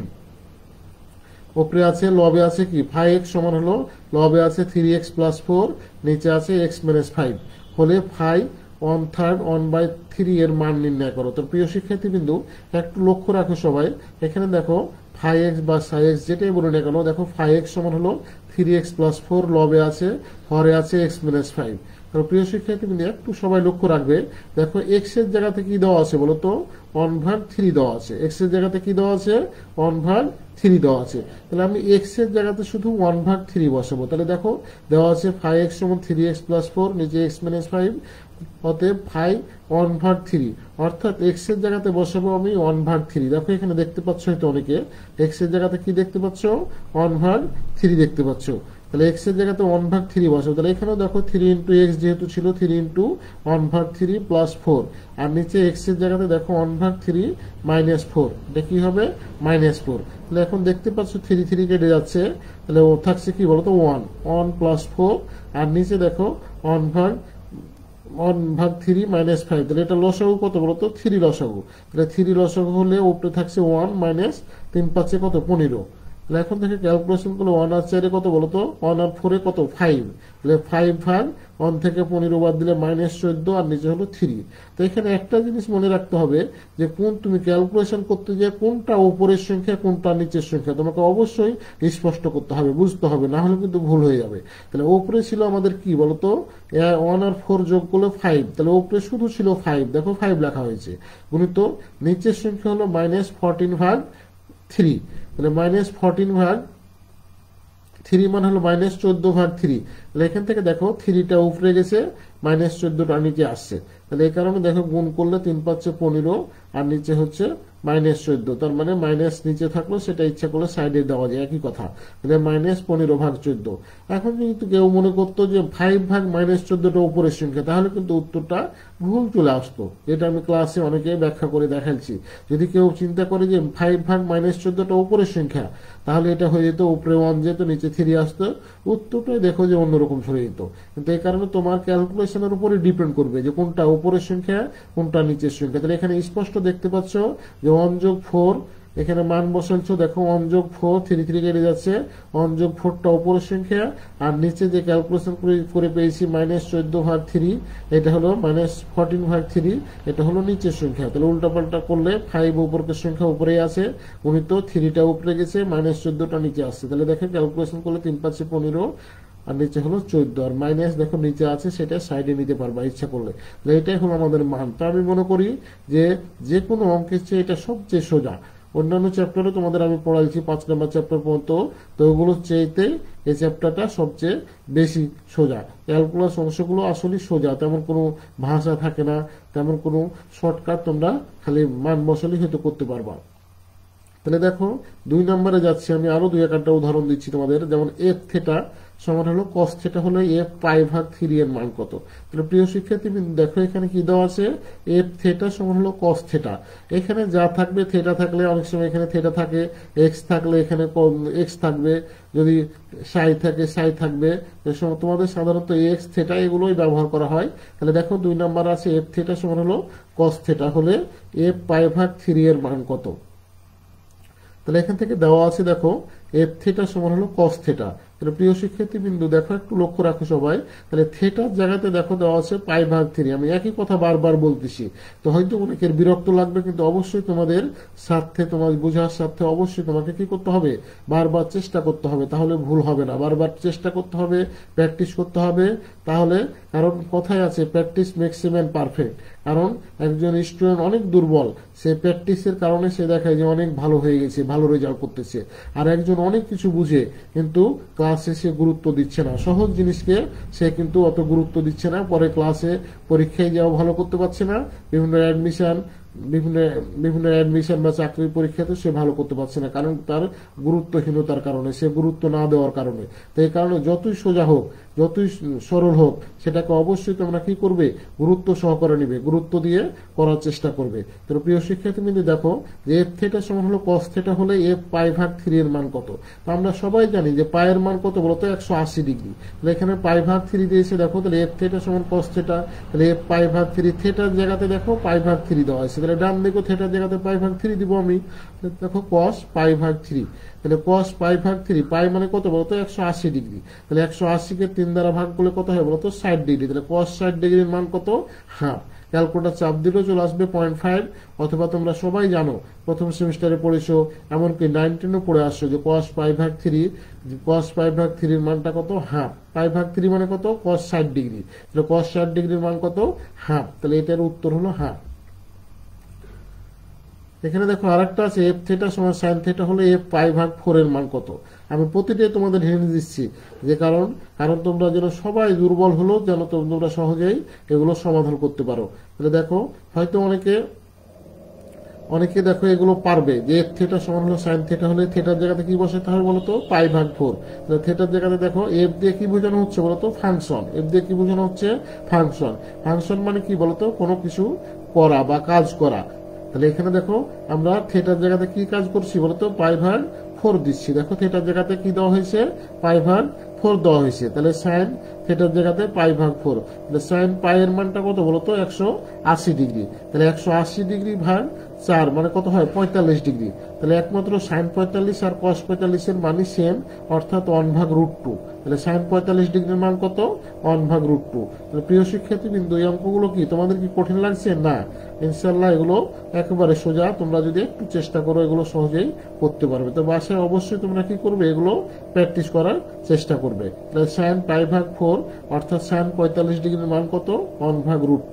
Speaker 1: উপরে আছে লবে আছে কি 5x সমান হলো লবে আছে 3x প্লাস 4, নিচে আছে x মাইনাস 5 হলে 5 1/3 এর মান নির্ণয় করো। তো প্রিয় শিক্ষার্থীবৃন্দু একটু লক্ষ্য রাখো সবাই, এখানে দেখো 5x বা 6x যেটাই বলুন না কেন, দেখো 5x সমান হলো 3x প্লাস 4, লবে আছে হরে আছে x মাইনাস 5। প্রিয় শিক্ষার্থীবৃন্দ একটু সবাই লক্ষ্য রাখবে, দেখো x এর জায়গাতে কি দেওয়া আছে বলতো? 1/3 দেওয়া আছে। x এর জায়গাতে কি দেওয়া আছে? 1/3 দেওয়া আছে। তাহলে আমি x এর জায়গাতে শুধু 1/3 বসাবো। তাহলে দেখো দেওয়া আছে 5x সমান 3x প্লাস 4, নিচে x মাইনাস 5, অতএব 5 1/3, অর্থাৎ x এর জায়গাতে বসাবো আমি 1/3। দেখো এখানে দেখতে পাচ্ছ হয়তো অনেকে x এর জায়গাতে কি দেখতে পাচ্ছ? 1/3 দেখতে পাচ্ছ। তাহলে x এর জায়গাতে 1/3 বসাবো। তাহলে এখানেও দেখো 3 ইন্টু x যেহেতু ছিল 3 ইন্টু 1/3 প্লাস 4, আর নিচে x এর জায়গাতে দেখো 1/3 মাইনাস 4, এটা কি হবে? মাইনাস 4। তাহলে এখন দেখতে পাচ্ছ 3 কেটে যাচ্ছে, তাহলে ও থাকছে কি বলতো? 1 প্লাস 4, আর নিচে দেখো 1/3 মাইনাস 5। তাহলে এটা লসাগু কত বলতো? 3 লসাগু। তাহলে 3 লসাগু হলে উপরে থাকছে 1 মাইনাস 3 5 কত? 15। তাহলে এখন থেকে ক্যালকুলেশন করলে 1 আর 4 কত বলতো? 1 আর 4 কত? 5। তাহলে 5 ভাগ 1 থেকে 15 বাদ দিলে মাইনাস 14, আর নিচে হলো 3। তো এখানে একটা জিনিস মনে রাখতে হবে যে কোন তুমি ক্যালকুলেশন করতে যে কোনটা উপরের সংখ্যা কোনটা নিচের সংখ্যা তোমাকে অবশ্যই স্পষ্ট করতে হবে, বুঝতে হবে, না হলে কিন্তু ভুল হয়ে যাবে। তাহলে উপরে ছিল আমাদের কি বলতো? 1 আর 4 যোগ করলে 5, তাহলে উপরে শুধু ছিল 5, দেখো 5 লেখা হয়েছে, গুণিত নিচের সংখ্যা হলো মাইনাস 14 ভাগ 3। তাহলে মাইনাস 14 ভাগ থ্রি মানে হলো -14/3, তাহলে এখান থেকে দেখো থ্রিটা উপরে গেছে, -14টা নিচে আসছে, তাহলে এই কারণে দেখো গুণ করলে 3×5 = 15 আর নিচে হচ্ছে -14, তার মানে মাইনাস নিচে থাকলো, সেটা ইচ্ছা করলে সাইডে দেওয়া যায়, একই কথা। তাহলে -15/14। এখন কিন্তু কেউ মনে করতো যে 5/-14টা উপরের সংখ্যা, তাহলে কিন্তু উত্তরটা ভুল চলে আসতো, যেটা আমি ক্লাসে অনেকে ব্যাখ্যা করে দেখাচ্ছি। যদি কেউ চিন্তা করে যে 5/-14টা উপরের সংখ্যা, তাহলে এটা হয়ে যেত উপরে 1 যেত, নিচে 3 আসতো, উত্তরটাই দেখো যে অন্যরকম চলে যেত। কিন্তু এই কারণে তোমার ক্যালকুলেশনের উপরে ডিপেন্ড করবে যে কোনটা উপরের সংখ্যা কোনটা নিচের সংখ্যা। তাহলে এখানে স্পষ্ট দেখতে পাচ্ছ যে 1+4, এখানে মান বসাচ্ছ, দেখো 1+4, 3 কেটে যাচ্ছে, 1+4টা উপরের সংখ্যা, আর নিচে যে ক্যালকুলেশন করে পেয়েছি -14/3, এটা হলো -14/3, এটা হলো নিচের সংখ্যা। তাহলে উল্টাপাল্টা করলে 5 উপরের সংখ্যা উপরেই আছে, গুণিত 3টা উপরে গেছে, -14টা নিচে আসছে। তাহলে দেখো ক্যালকুলেশন করলে 3×5 = 15 আর নিচে হলো 14, আর মাইনাস দেখো নিচে আছে, সেটা সাইডে নিতে পারবা ইচ্ছা করলে। তাহলে এটাই হলো আমাদের মান। তো আমি মনে করি যে কোনো অঙ্কের চেয়ে এটা সবচেয়ে সোজা। অন্যান্য চ্যাপ্টারে তোমাদের আমি পড়াইছি 5 নম্বর চ্যাপ্টার পর্যন্ত, তো ওগুলোর চাইতে এই চ্যাপ্টারটা সবচেয়ে বেশি সোজা। ক্যালকুলাস অংশগুলো আসলে সোজা, তেমন কোনো ভাষা থাকে না, তেমন কোনো শর্টকাট, তোমরা খালি মান বসালেই হয়তো করতে পারবা। তাহলে দেখো 2 নম্বরে যাচ্ছি আমি, আরো 2-1টা উদাহরণ দিচ্ছি তোমাদের। যেমন f থিটা সমান হলো cos থিটা হলে f π/3 এর মান কত। তাহলে প্রিয় শিক্ষার্থী দেখো এখানে কি দেওয়া আছে, f থিটা সমান হলো cos থিটা। এখানে যা থাকবে, থিটা থাকলে অনেক সময় এখানে থিটা থাকে, x থাকলে এখানে x থাকবে, যদি সাই থাকে সাই থাকবে, তোমাদের সাধারণত x থিটা এগুলোই ব্যবহার করা হয়। তাহলে দেখো 2 নম্বর আছে f থিটা সমান হলো cos থিটা হলে f π/3 এর মান কত। তাহলে এখান থেকে দেওয়া আছে দেখো f থিটা সমান হলো cos থিটা। তাহলে প্রিয় শিক্ষার্থী বিন্দু দেখো একটু লক্ষ্য রাখো সবাই, তাহলে থিটার জায়গাতে দেখো দেওয়া আছে π/3। আমি একই কথা বারবার বলতেছি, তো হয়তো অনেকের বিরক্ত লাগবে, কিন্তু অবশ্যই তোমাদের স্বার্থে, তোমার বোঝার স্বার্থে অবশ্যই তোমাকে কি করতে হবে, বারবার চেষ্টা করতে হবে, তাহলে ভুল হবে না। বারবার চেষ্টা করতে হবে, প্র্যাকটিস করতে হবে, তাহলে, কারণ কথায় আছে practice makes a man perfect. কারণ একজন স্টুডেন্ট অনেক দুর্বল, সে প্র্যাকটিসের কারণে সে দেখায় যে অনেক ভালো হয়ে গেছে, ভালো রেজাল্ট করতেছে। আর একজন অনেক কিছু বুঝে কিন্তু ক্লাসে সে গুরুত্ব দিচ্ছে না, সহজ জিনিসকে সে কিন্তু অত গুরুত্ব দিচ্ছে না, পরে ক্লাসে পরীক্ষায় যাওয়া ভালো করতে পারছে না, বিভিন্ন অ্যাডমিশন বা চাকরির পরীক্ষাতে সে ভালো করতে পারছে না, কারণ তার গুরুত্বহীনতার কারণে, সে গুরুত্ব না দেওয়ার কারণে। তো এই কারণে যতই সোজা হোক, যতই সরল হোক, সেটাকে অবশ্যই তোমরা কি করবে, গুরুত্ব সহকারে নিবে, গুরুত্ব দিয়ে করার চেষ্টা করবে। তো প্রিয় শিক্ষার্থী দেখো যে f থিটা সমান হলো cos থিটা হলে f π/3 এর মান কত। তো আমরা সবাই জানি যে পায়ের মান কত বলতো 180 ডিগ্রি। তাহলে এখানে π/3 দিয়েছে দেখো, তাহলে f থিটা সমান cos থিটা, তাহলে f π/3, থিটার জায়গাতে দেখো π/3 দেওয়া আছে, তাহলে ডান দিকে থিটার জায়গাতে π/3 দিব আমি। দেখো cos π/3, তাহলে cos π/3, পাই মানে কত বলতো 180 ডিগ্রি। তাহলে 180-কে 3 দ্বারা ভাগ করলে কত হয় বলতো 60 ডিগ্রি। তাহলে cos 60 ডিগ্রির মান কত, হাফ। ক্যালকুলেটর চাপ দিলেও চলে আসবে 0.5, অথবা তোমরা সবাই জানো প্রথম সেমিস্টারে পড়েছো, এমনকি 9-10ও পড়ে আসছো যে cos π/3 এর মানটা কত, হাফ। π/3 মানে কত, cos 60 ডিগ্রি। তাহলে cos 60 ডিগ্রির মান কত, হাফ। তাহলে এটার উত্তর হলো হাফ। এখানে দেখো আরেকটা আছে f থিটা সমান sin থিটা হলে f π/4 এর মান কত। আমি প্রতিটাই তোমাদের হিন্ট দিচ্ছি, যে কারণ তোমরা যেন সবাই দুর্বল হলেও যেন তোমরা সহজেই এগুলো সমাধান করতে পারো। তাহলে দেখো হয়তো অনেকে দেখো এগুলো পারবে, যে f থিটা সমান হলো sin থিটা হলে থিটার জায়গাতে কি বসাতে হবে বলতো π/4। তাহলে থিটার জায়গাতে দেখো f দিয়ে কি বোঝানো হচ্ছে বলতো, ফাংশন। f দিয়ে কি বোঝানো হচ্ছে, ফাংশন। ফাংশন মানে কি বলতো, কোনো কিছু করা বা কাজ করা। তাহলে এখানে দেখো আমরা থিটার জায়গাতে কি কাজ করছি বলতো, π/4 দিচ্ছি। দেখো থিটার জায়গাতে কি দেওয়া হয়েছে, π/4 দেওয়া হয়েছে। তাহলে সাইন থিটার জায়গাতে π/4, তাহলে সাইন পাই এর মানটা কত বলতো 180 ডিগ্রি। তাহলে 180 ডিগ্রি ভাগ 4 মানে কত হয় 45 ডিগ্রি। তাহলে একমাত্র সাইন 45 আর cos 45 এর মানই সেম, অর্থাৎ 1/√2। তাহলে সাইন 45 ডিগ্রির মান কত, 1/√2। তাহলে প্রিয় শিক্ষার্থী বিন্দু এই অঙ্কগুলো কি তোমাদের কি কঠিন লাগছে? না, ইনশাআল্লাহ এগুলো একেবারে সোজা। তোমরা যদি একটু চেষ্টা করো এগুলো সহজেই করতে পারবে। তো বাসায় অবশ্যই তোমরা কি করবে, এগুলো প্র্যাকটিস করার চেষ্টা করবে। তাহলে সাইন π/4 অর্থাৎ সাইন 45 ডিগ্রির মান কত, 1/√2।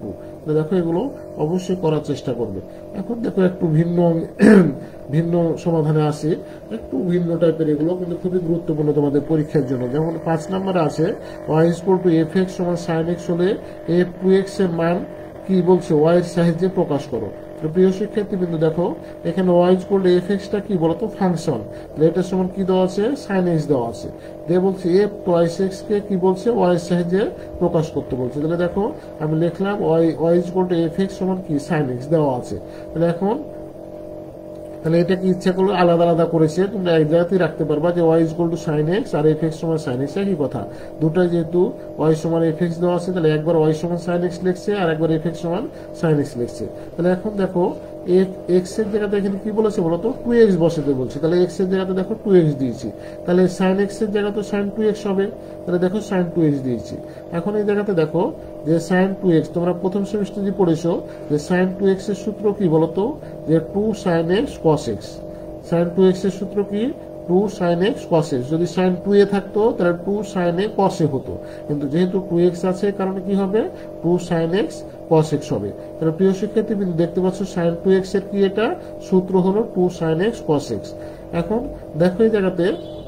Speaker 1: দেখো এগুলো অবশ্যই করার চেষ্টা করবে। এখন দেখো একটু ভিন্ন ভিন্ন সমাধানে আসে, একটু ভিন্ন টাইপের এগুলো কিন্তু খুবই গুরুত্বপূর্ণ তোমাদের পরীক্ষার জন্য। যেমন 5 নম্বরে আছে y = f(x) = sin x হলে f(2x) এর মান কি বলছে y এর সাহায্যে প্রকাশ করো। তো প্রিয় শিক্ষার্থী বিন্দু দেখো এখানে y = f(x) টা কি বলতো ফাংশন, এটার সমান কি দেওয়া আছে sin x দেওয়া আছে, দিয়ে বলছে f(2x) কে কি বলছে y এর সাহায্যে প্রকাশ করতে বলছে। তাহলে দেখো আমি লিখলাম y = f(x) সমান কি sin x দেওয়া আছে। তাহলে এখন তাহলে এটা কি ইচ্ছা করলে আলাদা আলাদা করেছে, তোমরা এক জায়গাতেই রাখতে পারবা যে y = sin x আর f(x) = sin x একই কথা। দুটাই যেহেতু y = f(x) দেওয়া আছে, তাহলে একবার y = sin x লিখছে আর একবার f(x) = sin x লিখছে। তাহলে এখন দেখো x এর জায়গাতে এখানে কি বলেছে বলতো 2x বসাতে বলছে, তাহলে x এর জায়গাতে দেখো 2x দিয়েছি, তাহলে sin x এর জায়গাতে sin 2x হবে, তাহলে দেখো sin 2x দিয়েছি। এখন এই জায়গাতে দেখো যে sin 2x তোমরা প্রথম সেমিস্টারে পড়েছো যে sin 2x এর সূত্র কি বলতো যে 2 sin x cos x। sin 2x এর সূত্র কি 2 sin x cos x, যদি sin 2a থাকতো তাহলে 2 sin a cos a হতো, কিন্তু যেহেতু 2x আছে কারণে কি হবে 2 sin x cos x হবে। তাহলে প্রিয় শিক্ষার্থী বিন্দু দেখতে পাচ্ছ sin 2x এর কি এটা সূত্র হলো 2 sin x cos x। এখন দেখো এই জায়গাতে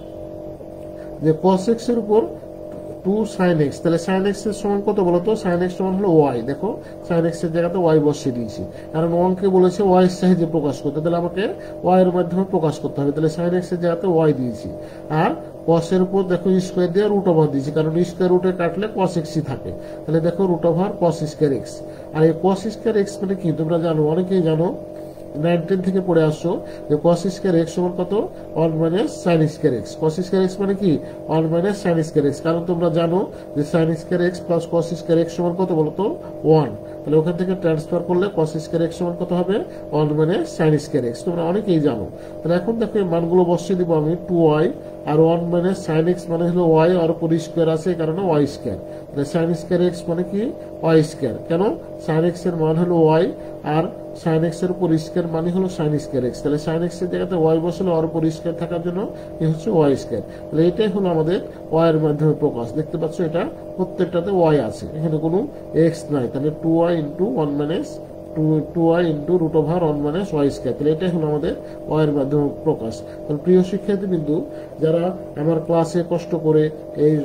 Speaker 1: যে cos x এর উপর 2 sin x, তাহলে sin x এর সমান কত বলতো sin x সমান হলো y, দেখো sin x এর জায়গাতে y বসিয়ে দিয়েছি, কারণ অঙ্কে বলেছে y এর সাহায্যে প্রকাশ করতে, তাহলে আমাকে y এর মাধ্যমে প্রকাশ করতে হবে, তাহলে sin x এর জায়গাতে y দিয়েছি। আর cos এর উপর দেখো স্কয়ার দিয়ে √ দিয়েছি, কারণ স্কয়ার রুটে কাটলে cos x ই থাকে, তাহলে দেখো √cos স্কয়ার x। আর এই cos স্কয়ার x মানে কি তোমরা জানো, অনেকেই জানো 9-10 থেকে পড়ে আসছো যে cos স্কয়ার x সমান কত 1 - sin square x। cos square x মানে কি 1 - sin স্কয়ার x, কারণ তোমরা জানো যে sin square x plus cos square x সমান কত বলতো 1, তাহলে ওখান থেকে ট্রান্সফার করলে cos স্কয়ার x সমান কত হবে 1 - sin স্কয়ার x, তোমরা অনেকেই জানো। তাহলে এখন দেখো এই মানগুলো বসিয়ে দিব আমি 2y আর 1 - sin x মানে হলো y আর উপর স্কয়ার আছে এই কারণে y স্কয়ার, তাহলে sin স্কয়ার x মানে কি y স্কয়ার, কেন sin x এর মান হলো y আর sin x এর উপর স্কয়ার মানে হলো sin স্কয়ার x, তাহলে sin x এর জায়গাতে y বসালে আর উপর স্কয়ার থাকার জন্য এই হচ্ছে y স্কয়ার। তাহলে এটাই হলো আমাদের y এর মাধ্যমে প্রকাশ, দেখতে পাচ্ছ এটা প্রত্যেকটাতে y আছে, এখানে কোনো x নাই, তাহলে 2y × 1 - 2y × √1 - y স্কয়ার, তাহলে এটাই হলো আমাদের y এর মাধ্যমে প্রকাশ। তাহলে প্রিয় শিক্ষার্থী বিন্দু যারা আমার ক্লাসে কষ্ট করে এই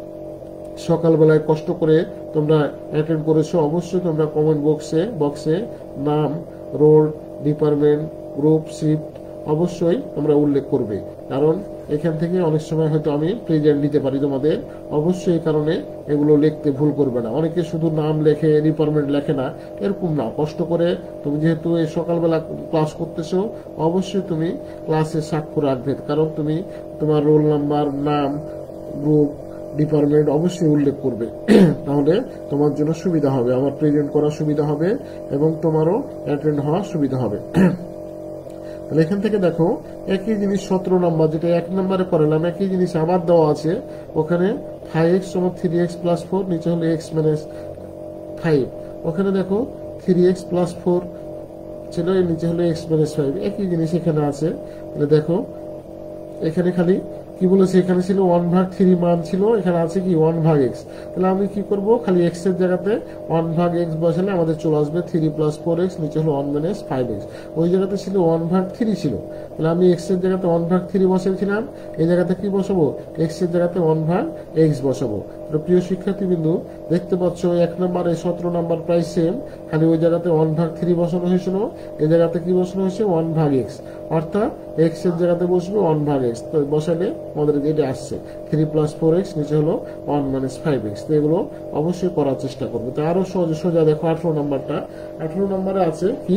Speaker 1: সকালবেলায় কষ্ট করে তোমরা অ্যাটেন্ড করেছো, অবশ্যই তোমরা কমেন্ট বক্সে নাম, রোল, ডিপার্টমেন্ট, গ্রুপ, শিফট অবশ্যই তোমরা উল্লেখ করবে, কারণ এখান থেকে অনেক সময় হয়তো আমি প্রেজেন্ট দিতে পারি তোমাদের, অবশ্যই এই কারণে এগুলো লিখতে ভুল করবে না। অনেকে শুধু নাম লেখে ডিপার্টমেন্ট লেখে না, এরকম না, কষ্ট করে তুমি যেহেতু এই সকালবেলা ক্লাস করতেছো অবশ্যই তুমি ক্লাসে স্বাক্ষর রাখবে, কারণ তুমি তোমার রোল নাম্বার, নাম, গ্রুপ, ডিপার্টমেন্ট অবশ্যই উল্লেখ করবে, তাহলে তোমার জন্য সুবিধা হবে, আমার প্রেজেন্ট করা সুবিধা হবে এবং তোমারও অ্যাটেন্ড হওয়া সুবিধা হবে। তাহলে এখান থেকে দেখো একই জিনিস 17 নম্বর যেটা 1 নম্বরে করালাম, একই জিনিস আবার দেওয়া আছে, ওখানে 5x = 3x + 4, নিচে হলো x - 5, ওখানে দেখো 3x + 4 ছিল, এর নিচে হলো x - 5, একই জিনিস এখানে আছে। তাহলে দেখো এখানে খালি কি বলেছে, এখানে ছিল 1/3 মান ছিল, এখানে আছে কি 1/x, তাহলে আমি কি করব খালি x এর জায়গাতে 1/x বসালে আমাদের চলে আসবে 3 + 4x, নিচে হলো 1 - 5x, ওই জায়গাতে ছিল 1/3 ছিল, তাহলে আমি x এর জায়গাতে 1/3 বসিয়েছিলাম, এই জায়গাতে কি বসাবো x এর জায়গাতে 1/x বসাবো। তো প্রিয় শিক্ষার্থী বিন্দু দেখতে পাচ্ছ 1 নম্বর 17 নম্বর প্রায় সেম, খালি ওই জায়গাতে 1/3 বসানো হয়েছিল, এই জায়গাতে কি বসানো হয়েছে 1/x, অর্থাৎ x এর জায়গাতে বসবে 1/x, তো বসালে আমাদের যেটা আসছে 3 + 4x, নিচে হলো 1 - 5x। তো এগুলো অবশ্যই করার চেষ্টা করবে। তো আরো সোজা দেখো 18 নম্বরটা, 18 নম্বরে আছে কি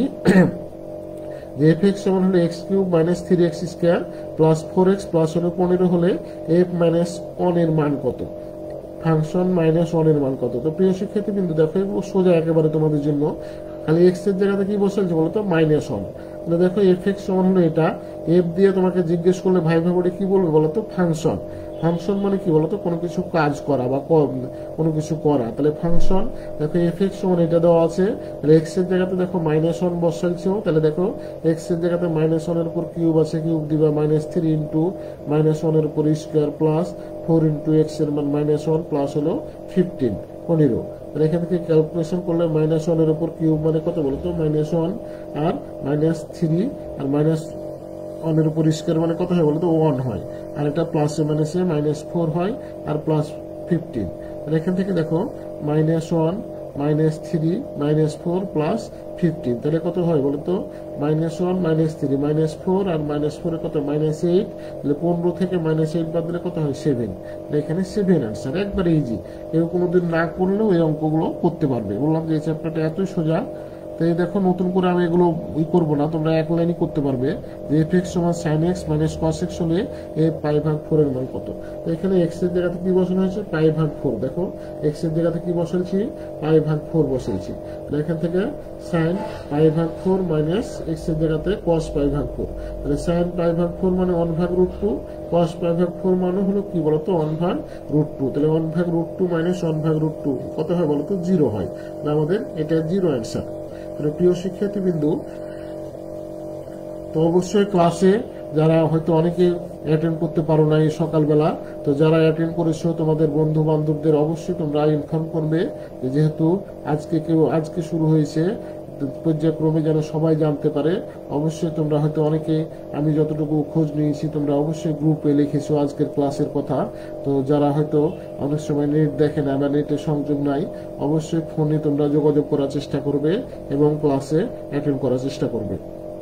Speaker 1: যে f(x) সমান হলো x³ - 3x² + 4x + হলো 15 হলে f - 1 এর মান কত, ফাংশন -1 এর মান কত। তো প্রিয় শিক্ষার্থী বিন্দু দেখো এগুলো সোজা একেবারে তোমাদের জন্য, খালি x এর জায়গাতে কি বসাইছে বলতো -1, তাহলে দেখো f(x) সমান হলো এটা, f দিয়ে তোমাকে জিজ্ঞেস করলে ভাইভা বোর্ডে কি বলবে বলতো ফাংশন, ফাংশন মানে কি বলতো কোনো কিছু কাজ করা বা কোনো কিছু করা, তাহলে ফাংশন দেখো f(x) সমান এটা দেওয়া আছে, তাহলে x এর জায়গাতে দেখো -1 বসাইছো, তাহলে দেখো x এর জায়গাতে -1 এর উপর কিউব আছে, কিউব দিবা -3 × -1 এর উপর স্কয়ার প্লাস 4 × x এর মান -1 প্লাস হলো 15, 15। তাহলে এখান থেকে ক্যালকুলেশন করলে -1 এর উপর কিউব মানে কত বলতো -1 আর -3 আর -1 এর উপর স্কয়ার মানে কত হয় বলতো 1 হয়, আর এটা প্লাসে মাইনাসে -4 হয় আর +15। তাহলে এখান থেকে দেখো -1 -3 -4 +15, তাহলে কত হয় বলতো -1 -3 -4 আর -4 এ কত -8, তাহলে 15 থেকে -8 বাদ দিলে কত হয় 7। এখানে 7 आंसर, একবারে ইজি, কেউ কোনোদিন না করলেও এই অঙ্কগুলো করতে পারবে। বললাম যে এই চ্যাপ্টারটা এতই সোজা। তো এই দেখো নতুন করে আমি এগুলো করবো না, তোমরা এক লাইনই করতে পারবে যে f(x) = sin x - cos x হলে a π/4 এর মান কত। তো এখানে x এর জায়গাতে কি বসানো হয়েছে π/4, দেখো x এর জায়গাতে কি বসাইছি π/4 বসাইছি। তাহলে এখান থেকে sin π/4 - x এর জায়গাতে cos π/4, তাহলে sin π/4 মানে 1/√2, cos π/4 মানে হলো কি বলতো 1/√2, তাহলে 1/√2 - 1/√2 কত হয় বলতো 0 হয়। তাহলে আমাদের এটা 0 आंसर। তাহলে প্রিয় শিক্ষার্থীবৃন্দু, তো অবশ্যই ক্লাসে যারা হয়তো অনেকে অ্যাটেন্ড করতে পারো না এই সকালবেলা, তো যারা অ্যাটেন্ড করেছো তোমাদের বন্ধু বান্ধবদের অবশ্যই তোমরা ইনফর্ম করবে, যেহেতু আজকে শুরু হয়েছে, পর্যায়ক্রমে যেন সবাই জানতে পারে। অবশ্যই তোমরা হয়তো অনেকে, আমি যতটুকু খোঁজ নিয়েছি, তোমরা অবশ্যই গ্রুপে লিখেছো আজকের ক্লাসের কথা। তো যারা হয়তো অনেক সময় নেট দেখে না বা নেটে সংযোগ নাই, অবশ্যই ফোনে তোমরা যোগাযোগ করার চেষ্টা করবে এবং ক্লাসে অ্যাটেন্ড করার চেষ্টা করবে।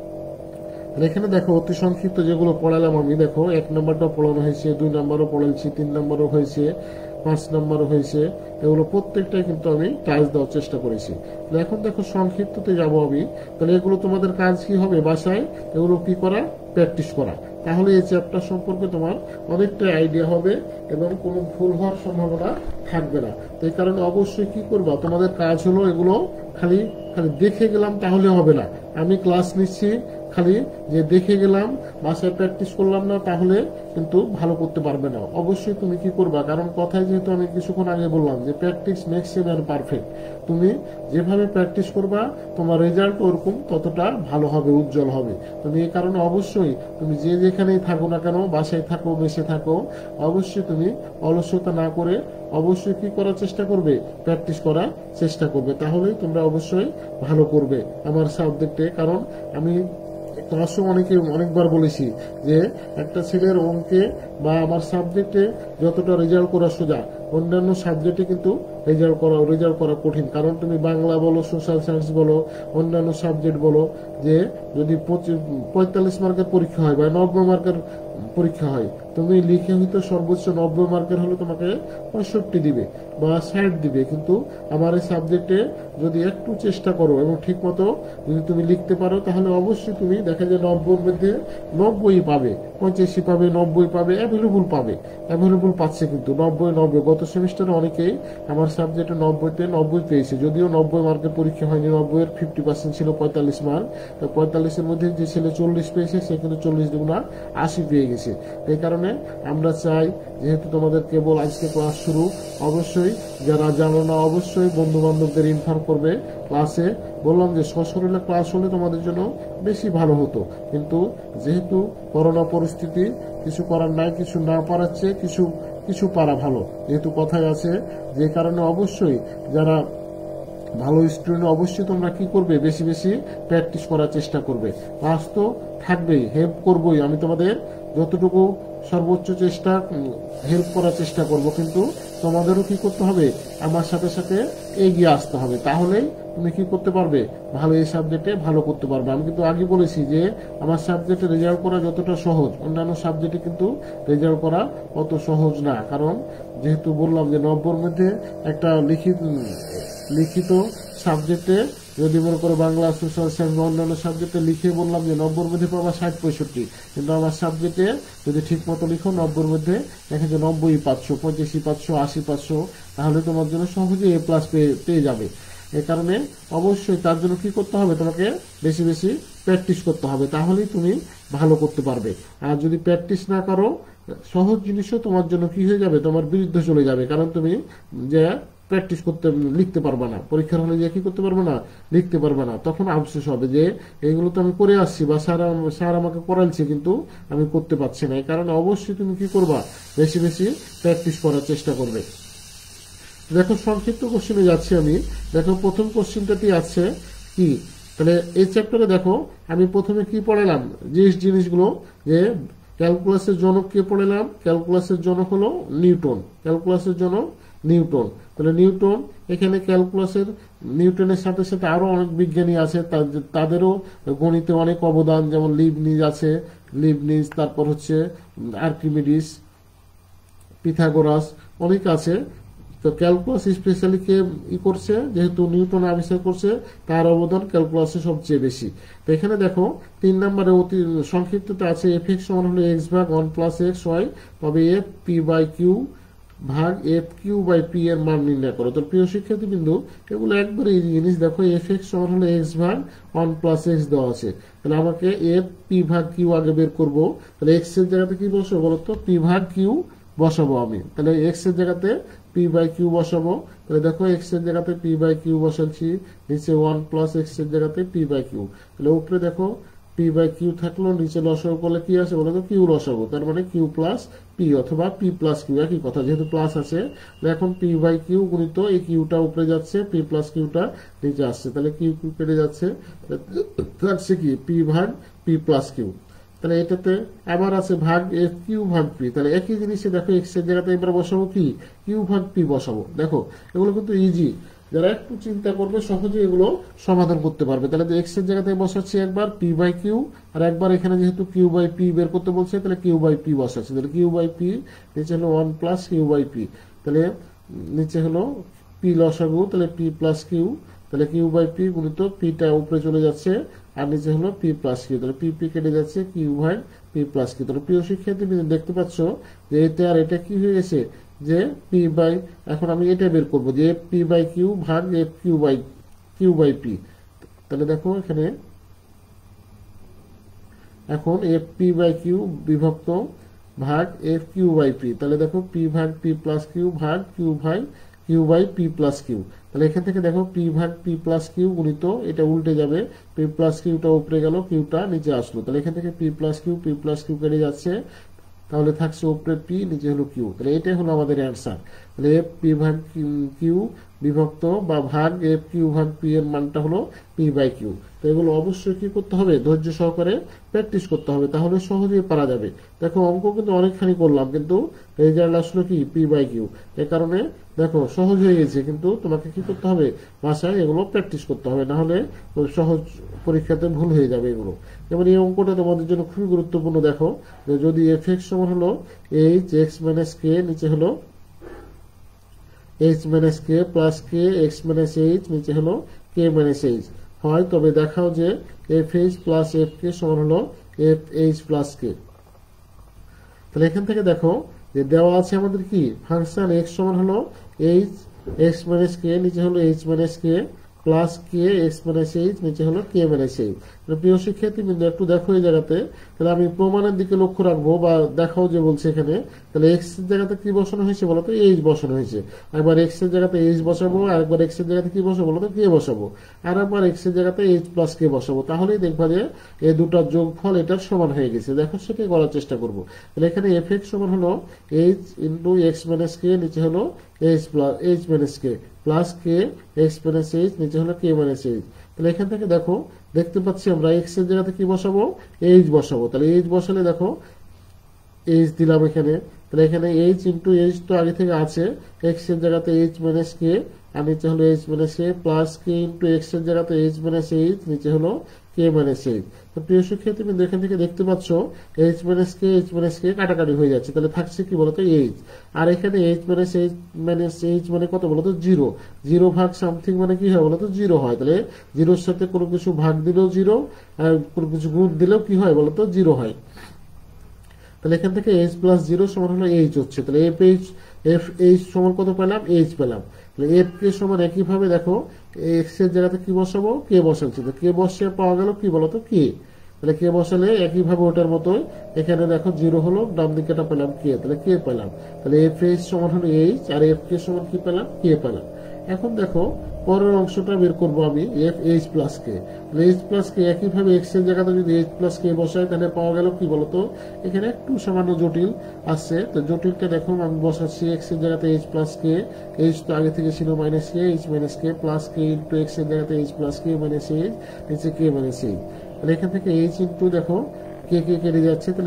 Speaker 1: এখানে দেখো অতি সংক্ষিপ্ত যেগুলো পড়ালাম আমি, দেখো 1 নম্বরটা পড়ানো হয়েছে, 2 নম্বরও পড়াইছি, 3 নম্বরও হয়েছে, 5 নম্বরও হয়েছে, এগুলো প্রত্যেকটাই কিন্তু আমি টাচ দেওয়ার চেষ্টা করেছি। এখন দেখো সংক্ষিপ্ততে যাবো আমি। তাহলে এগুলো তোমাদের কাজ কি হবে, বাসায় এগুলো কি করা, প্র্যাকটিস করা, তাহলে এই চ্যাপ্টার সম্পর্কে তোমার অনেকটা আইডিয়া হবে এবং কোনো ভুল হওয়ার সম্ভাবনা থাকবে না। তো এই কারণে অবশ্যই কি করবা, তোমাদের কাজ হলো এগুলো খালি দেখে গেলাম তাহলে হবে না। আমি ক্লাস নিচ্ছি, খালি যে দেখে গেলাম বাসায় প্র্যাকটিস করলাম না, তাহলে কিন্তু ভালো করতে পারবে না। অবশ্যই তুমি কি করবা, কারণ কথায় যেহেতু আমি কিছুক্ষণ আগে বললাম যে practice makes a man perfect. তুমি যেভাবে প্র্যাকটিস করবা তোমার রেজাল্ট ওরকম ততটা ভালো হবে, উজ্জ্বল হবে। তুমি এই কারণে অবশ্যই তুমি যে যেখানেই থাকো না কেন, বাসায় থাকো মেসে থাকো, অবশ্যই তুমি অলসতা না করে অবশ্যই কি করার চেষ্টা করবে, প্র্যাকটিস করার চেষ্টা করবে, তাহলেই তোমরা অবশ্যই ভালো করবে আমার সাবজেক্টে। কারণ আমি ক্লাসও অনেকবার বলেছি যে একটা ছেলের অঙ্কে বা আমার সাবজেক্টে যতটা রেজাল্ট করা সোজা, অন্যান্য সাবজেক্টে কিন্তু রেজাল্ট করা কঠিন। কারণ তুমি বাংলা বলো, সোশ্যাল সায়েন্স বলো, অন্যান্য সাবজেক্ট বলো, যে যদি 45 মার্কের পরীক্ষা হয় বা 90 মার্কের পরীক্ষা হয়, তুমি লিখে হয়তো সর্বোচ্চ 90 মার্কের হলে তোমাকে 65 দিবে বা 60 দিবে। কিন্তু আমার এই সাবজেক্টে যদি একটু চেষ্টা করো এবং ঠিক মতো যদি তুমি লিখতে পারো, তাহলে অবশ্যই তুমি দেখা যায় 90-র মধ্যে 90 পাবে, 85 পাবে, 90 পাবে, অ্যাভেলেবল পাচ্ছে। কিন্তু 90 গত সেমিস্টারে অনেকেই আমার সাবজেক্টে 90-তে 90 পেয়েছে, যদিও 90 মার্কের পরীক্ষা হয়নি, 90-এর 50% ছিল 45 মার্ক। তো 45-এর মধ্যে যে ছেলে 40 পেয়েছে সে কিন্তু 40 দুগুণা 80 পেয়ে গেছে। এই কারণে আমরা চাই, যেহেতু তোমাদের কেবল আজকে ক্লাস শুরু, অবশ্যই যারা জানো না অবশ্যই বন্ধু বান্ধবদের ইনফর্ম করবে। ক্লাসে বললাম যে সশরীরে ক্লাস হলে তোমাদের জন্য বেশি ভালো হতো, কিন্তু যেহেতু করোনা পরিস্থিতি, কিছু করার নাই, কিছু না পারাচ্ছে, কিছু পারা ভালো, যেহেতু কথায় আছে। যে কারণে অবশ্যই যারা ভালো স্টুডেন্ট, অবশ্যই তোমরা কি করবে, বেশি বেশি প্র্যাকটিস করার চেষ্টা করবে। ক্লাস তো থাকবেই, হেল্প করবোই, আমি তোমাদের যতটুকু সর্বোচ্চ চেষ্টা হেল্প করার চেষ্টা করব, কিন্তু তোমাদেরও কি করতে হবে, আমার সাথে সাথে এগিয়ে আসতে হবে, তাহলেই তুমি কি করতে পারবে, ভালো এই সাবজেক্টে ভালো করতে পারবে। আমি কিন্তু আগে বলেছি যে আমার সাবজেক্টে রেজাল্ট করা যতটা সহজ, অন্যান্য সাবজেক্টে কিন্তু রেজাল্ট করা অত সহজ না। কারণ যেহেতু বললাম যে 90-র মধ্যে একটা লিখিত সাবজেক্টে, যদি মনে করো বাংলা, সোশ্যাল সায়েন্স বা অন্যান্য সাবজেক্টে লিখে বললাম যে 90-র মধ্যে পাবা 60-65, কিন্তু আমার সাবজেক্টে যদি ঠিক মতো লিখো 90-র মধ্যে দেখে যে 90 পাচ্ছ, 85 পাচ্ছ, 80 পাচ্ছ, তাহলে তোমার জন্য সহজে A+ পেয়ে যাবে। এ কারণে অবশ্যই তার জন্য কি করতে হবে, তোমাকে বেশি বেশি প্র্যাকটিস করতে হবে, তাহলেই তুমি ভালো করতে পারবে। আর যদি প্র্যাকটিস না করো, সহজ জিনিসও তোমার জন্য কি হয়ে যাবে, তোমার বিরুদ্ধে চলে যাবে। কারণ তুমি যে প্র্যাকটিস করতে লিখতে পারবে না, পরীক্ষার হলে যে কি করতে পারবে না, লিখতে পারবে না, তখন আফসোস হবে যে এইগুলো তো আমি করে আসছি বা স্যার আমাকে করাইছে, কিন্তু আমি করতে পারছি না। এই কারণে অবশ্যই তুমি কি করবা, বেশি বেশি প্র্যাকটিস করার চেষ্টা করবে। দেখো সংক্ষিপ্ত কোশ্চেনে যাচ্ছি আমি। দেখো প্রথম কোশ্চেনটাটি আছে কি, তাহলে এই চ্যাপ্টারে দেখো আমি প্রথমে কি পড়ালাম, যে জিনিসগুলো, যে ক্যালকুলাসের জনক কে পড়ালাম, ক্যালকুলাসের জনক হলো নিউটন, ক্যালকুলাসের জনক নিউটন। তাহলে নিউটন, এখানে ক্যালকুলাসের নিউটনের সাথে সাথে আরো অনেক বিজ্ঞানী আছে, তাদেরও গণিতে অনেক অবদান, যেমন লিবনিজ আছে, লিবনিজ, তারপর হচ্ছে আর্কিমিডিস, পিথাগোরাস, অনেক আছে। তো ক্যালকুলাস স্পেশালি কে করছে, যেহেতু নিউটন আবিষ্কার করছে, তার অবদান ক্যালকুলাসে সবচেয়ে বেশি। তো এখানে দেখো 3 নম্বরে অতি সংক্ষিপ্ততে আছে এফ এক্স সমান হলো এক্স ভাগ 1 প্লাস এক্স হয়, তবে এফ পি বাই কিউ ভাগ এফ কিউ বাই পি এর মান নির্ণয় করো। তো প্রিয় শিক্ষার্থীবৃন্দু, এগুলো একবারে এই জিনিস। দেখো এফ এক্স সমান হলো এক্স ভাগ 1 প্লাস এক্স দেওয়া আছে, তাহলে আমাকে এফ পি ভাগ কিউ আগে বের করবো। তাহলে এক্স এর জায়গাতে কি বসবো বলতো, পি ভাগ কিউ বসাবো আমি। তাহলে এক্স এর জায়গাতে পি বাই কিউ বসাবো। তাহলে দেখো এক্স এর জায়গাতে পি বাই কিউ বসাচ্ছি, নিচে 1 প্লাস এক্স এর জায়গাতে পি বাই কিউ। তাহলে উপরে দেখো পি বাই কিউ থাকলো, নিচে লসাগু করলে কি আসে বলো তো, কিউ লসাগু, তার মানে কিউ প্লাস পি অথবা পি প্লাস কিউ, একই কথা, যেহেতু প্লাস আছে। এখন পি বাই কিউ গুণিত এই কিউটা উপরে যাচ্ছে, পি প্লাস কিউটা নিচে আসছে, তাহলে কিউ কিউ কেটে যাচ্ছে, থাকছে কি পি ভাগ পি প্লাস কিউ। তাহলে এটাতে আবার আছে ভাগ এফ কিউ ভাগ পি, তাহলে একই জিনিসে দেখো এক্স এর জায়গাতে এবার বসাবো কি, কিউ ভাগ পি বসাবো। দেখো এগুলো কিন্তু ইজি, যারা একটু চিন্তা করবে সহজে এগুলো সমাধান করতে পারবে। তাহলে এক্স এর জায়গাতে বসাচ্ছি একবার পি বাই কিউ, আর একবার এখানে যেহেতু কিউ বাই পি বের করতে বলছে, তাহলে কিউ বাই পি বসাচ্ছি। তাহলে কিউ বাই পি, নিচে হলো 1 প্লাস কিউ বাই পি, তাহলে নিচে হলো পি লসাগু, তাহলে পি প্লাস কিউ, তাহলে কিউ বাই পি গুণিত পিটা উপরে চলে যাচ্ছে, আর নিচে হলো পি প্লাস কিউ, তাহলে পি পি কেটে যাচ্ছে, কিউ ভাগ পি প্লাস কিউ। তাহলে প্রিয় শিক্ষার্থী দেখতে পাচ্ছ যে এটা আর এটা কি হয়ে গেছে, যে পি বাই, এখন আমি এটা বের করবো যে এফ পি বাই কিউ ভাগ এফ কিউ বাই পি। তাহলে দেখো এখানে এখন এফ পি বাই কিউ বিভক্ত ভাগ এফ কিউ বাই পি, তাহলে দেখো পি ভাগ পি প্লাস কিউ ভাগ q by p plus q. তাহলে এখান থেকে দেখো পি ভাগ পি প্লাস কিউ গুণিত, এটা উল্টে যাবে, পি প্লাস কিউটা উপরে গেল, কিউটা নিচে আসলো, তাহলে এখান থেকে পি প্লাস কিউ কেটে যাচ্ছে, তাহলে থাকছে উপরে পি, নিচে হলো কিউ। তাহলে এটাই হলো আমাদের অ্যান্সার। তাহলে এফ পি ভাগ কিউ বিভক্ত বা ভাগ এফ কিউ ভাগ পি এর মানটা হলো পি বাই কিউ। তো এগুলো অবশ্যই কি করতে হবে, ধৈর্য সহকারে প্র্যাকটিস করতে হবে, তাহলে সহজেই পারা যাবে। দেখো অঙ্ক কিন্তু অনেকখানি করলাম, কিন্তু রেজাল্ট আসলো কি পি বাই কিউ। এ কারণে দেখো সহজ হয়ে গেছে, কিন্তু তোমাকে কি করতে হবে, বাসায় এগুলো প্র্যাকটিস করতে হবে, না হলে সহজ পরীক্ষাতে ভুল হয়ে যাবে এগুলো। যেমন এই অঙ্কটা তোমাদের জন্য খুবই গুরুত্বপূর্ণ। দেখো যে যদি এফ এক্স সমান হলো এইচ এক্স মাইনাস কে, নিচে হলো h minus k plus k x minus h, নিচে হলো কে মাইনাস এইচ হয়, তবে দেখাও যে f h plus f k সমান হলো এফ এইচ প্লাস কে। তাহলে এখান থেকে দেখো যে দেওয়া আছে আমাদের কি, ফাংশন এক্স সমান হলো এইচ এক্স মাইনাস কে, নিচে হলো h minus k plus k x minus h, নিচে হলো কে মাইনাস এইচ। প্রিয় শিক্ষার্থী বিন্দু একটু দেখো এই জায়গাতে, তাহলে আমি প্রমাণের দিকে লক্ষ্য রাখবো, বা দেখাও যে বলছে এখানে, তাহলে এক্স এর জায়গাতে কি বসানো হয়েছে বলতো, এইচ বসানো হয়েছে। একবার এক্স এর জায়গাতে এইচ বসাবো, আরেকবার এক্স এর জায়গাতে কি বসাবো বলতো, কে বসাবো, আর একবার এক্স এর জায়গাতে এইচ প্লাস কে বসাবো, তাহলেই দেখবা যে এই দুটার যোগফল এটার সমান হয়ে গেছে। দেখো সেটাই করার চেষ্টা করবো। তাহলে এখানে এফ এক্স সমান হলো h into x minus k, নিচে হলো h minus k plus k x minus h, নিচে হলো কে মাইনাস এইচ। তাহলে এখান থেকে দেখো দেখতে পাচ্ছি আমরা এক্স এর জায়গাতে কি বসাবো, এইচ বসাবো। তাহলে এইচ বসালে দেখো এইচ দিলাম এখানে, তাহলে এখানে এইচ ইন্টু এইচ তো আগে থেকে আছে, এক্স এর জায়গাতে এইচ মাইনাস কে, আর নিচে হলো h minus k plus k into x এর জায়গাতে এইচ মাইনাস এইচ, নিচে হলো কে মাইনাস এইচ। তো প্রিয় শিক্ষার্থী তুমি এখান থেকে দেখতে পাচ্ছ এইচ মাইনাস কে কাটাকাটি হয়ে যাচ্ছে, তাহলে থাকছে কি বলতো এইচ, আর এখানে এইচ মাইনাস এইচ মানে কত বলতো, জিরো। জিরো ভাগ সামথিং মানে কি হয় বলতো, জিরো হয়। তাহলে জিরোর সাথে কোনো কিছু ভাগ দিলেও জিরো, আর কোনো কিছু গুণ দিলেও কি হয় বলতো, জিরো হয়। তাহলে এখান থেকে এইচ প্লাস জিরো সমান হলো এইচ হচ্ছে, তাহলে এফ এইচ সমান কত পেলাম, এইচ পেলাম। তাহলে এফ কে সমান একইভাবে দেখো এক্স এর জায়গাতে কি বসাবো, কে বসাচ্ছি, তো কে বসে পাওয়া গেল কি বলতো, কে। তাহলে কে বসালে একইভাবে ওটার মতোই এখানে দেখো জিরো হলো, ডান দিকেটা পেলাম কে, তাহলে কে পেলাম। তাহলে এফ এইচ সমান হলো এইচ, আর এফ কে সমান কি পেলাম, কে পেলাম। এখন দেখো পরের অংশটা বের করবো আমি f h plus k. H plus k একইভাবে এক্স এর জায়গাতে যদি এইচ প্লাস কে বসাই তাহলে পাওয়া গেল কি বলতো, এখানে একটু সামান্য জটিল আসছে। তো জটিলটা দেখো আমি বসাচ্ছি এক্স এর জায়গাতে এইচ প্লাস কে, এইচ তো আগে থেকে ছিল minus k, h minus k plus k into x এর জায়গাতে h plus k minus h, নিচে কে মাইনাস এইচ। তাহলে এখান থেকে এইচ ইন্টু দেখো কে কে কেটে যাচ্ছে, তাহলে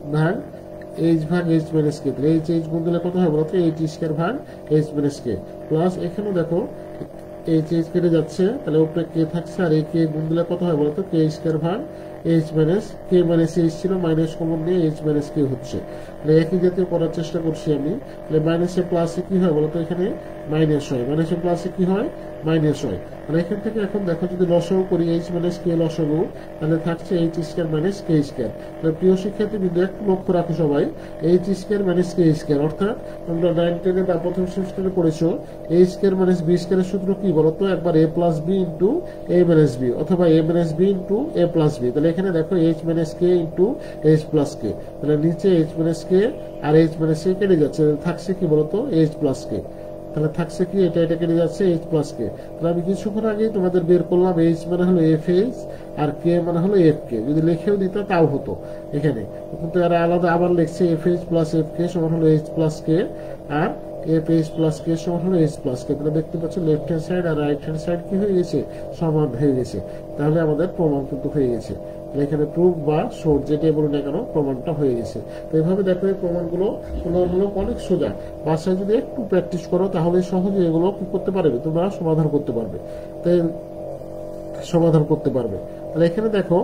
Speaker 1: এইচ ভাগ এইচ মাইনাস কে, তাহলে এইচ গুণ দিলে কত হয় বলতো, এইচ স্কয়ার ভাগ এইচ মাইনাস কে প্লাস এখানেও দেখো এইচ কেটে যাচ্ছে, তাহলে উপরে কে থাকছে আর এই কে গুণ দিলে কত হয় বলতো, কে স্কয়ার ভাগ h minus k minus h ছিল, মাইনাস কমন নিয়ে এইচ মাইনাস কে হচ্ছে। তাহলে একই জাতীয় করার চেষ্টা করছি আমি। তাহলে মাইনাসে প্লাসে কি হয় বলতো, এখানে মাইনাস হয়, মাইনাসে প্লাসে কি হয়, মাইনাস হয়। তাহলে এখান থেকে এখন দেখো যদি লসাগু করি এইচ মাইনাস কে লসাগু, তাহলে থাকছে h square minus k square. তাহলে প্রিয় শিক্ষার্থী বিন্দু একটু লক্ষ্য রাখো সবাই, h square minus k square অর্থাৎ তোমরা 9, 10 বা প্রথম সেমিস্টারে পড়েছো এ স্কয়ার মাইনাস বি স্কয়ারের সূত্র কি বলতো, একবার a plus b into a minus b অথবা a minus b into a plus b. তাহলে এখানে দেখো h minus k into h plus k, তাহলে নিচে এইচ মাইনাস কে আর এইচ মাইনাস কে কেটে যাচ্ছে, থাকছে কি বলতো এইচ প্লাস কে। তাহলে থাকছে কি এটা কেটে যাচ্ছে এইচ প্লাস কে। তাহলে আমি কিছুক্ষণ আগে তোমাদের বের করলাম এইচ মানে হলো এফ এইচ আর কে মানে হলো এফ কে, যদি লিখেও দিত তাও হতো এখানে, কিন্তু এরা আলাদা আবার লিখছে f h plus f k সমান হলো এইচ প্লাস কে আর এফ এইচ প্লাস কে সমান হলো এইচ প্লাস কে। তাহলে দেখতে পাচ্ছ লেফট হ্যান্ড সাইড আর রাইট হ্যান্ড সাইড কি হয়ে গেছে, সমান হয়ে গেছে। তাহলে আমাদের প্রমাণ কিন্তু হয়ে গেছে, এখানে প্রুফ বা শোধ যেটাই বলুন না কেন প্রমাণটা হয়ে গেছে। তো এইভাবে দেখো এই প্রমাণগুলো তুলনামূলক অনেক সোজা, বাসায় যদি একটু প্র্যাকটিস করো তাহলে সহজে এগুলো কি করতে পারবে, তোমরা সমাধান করতে পারবে। তাই সমাধান করতে পারবে। তাহলে এখানে দেখো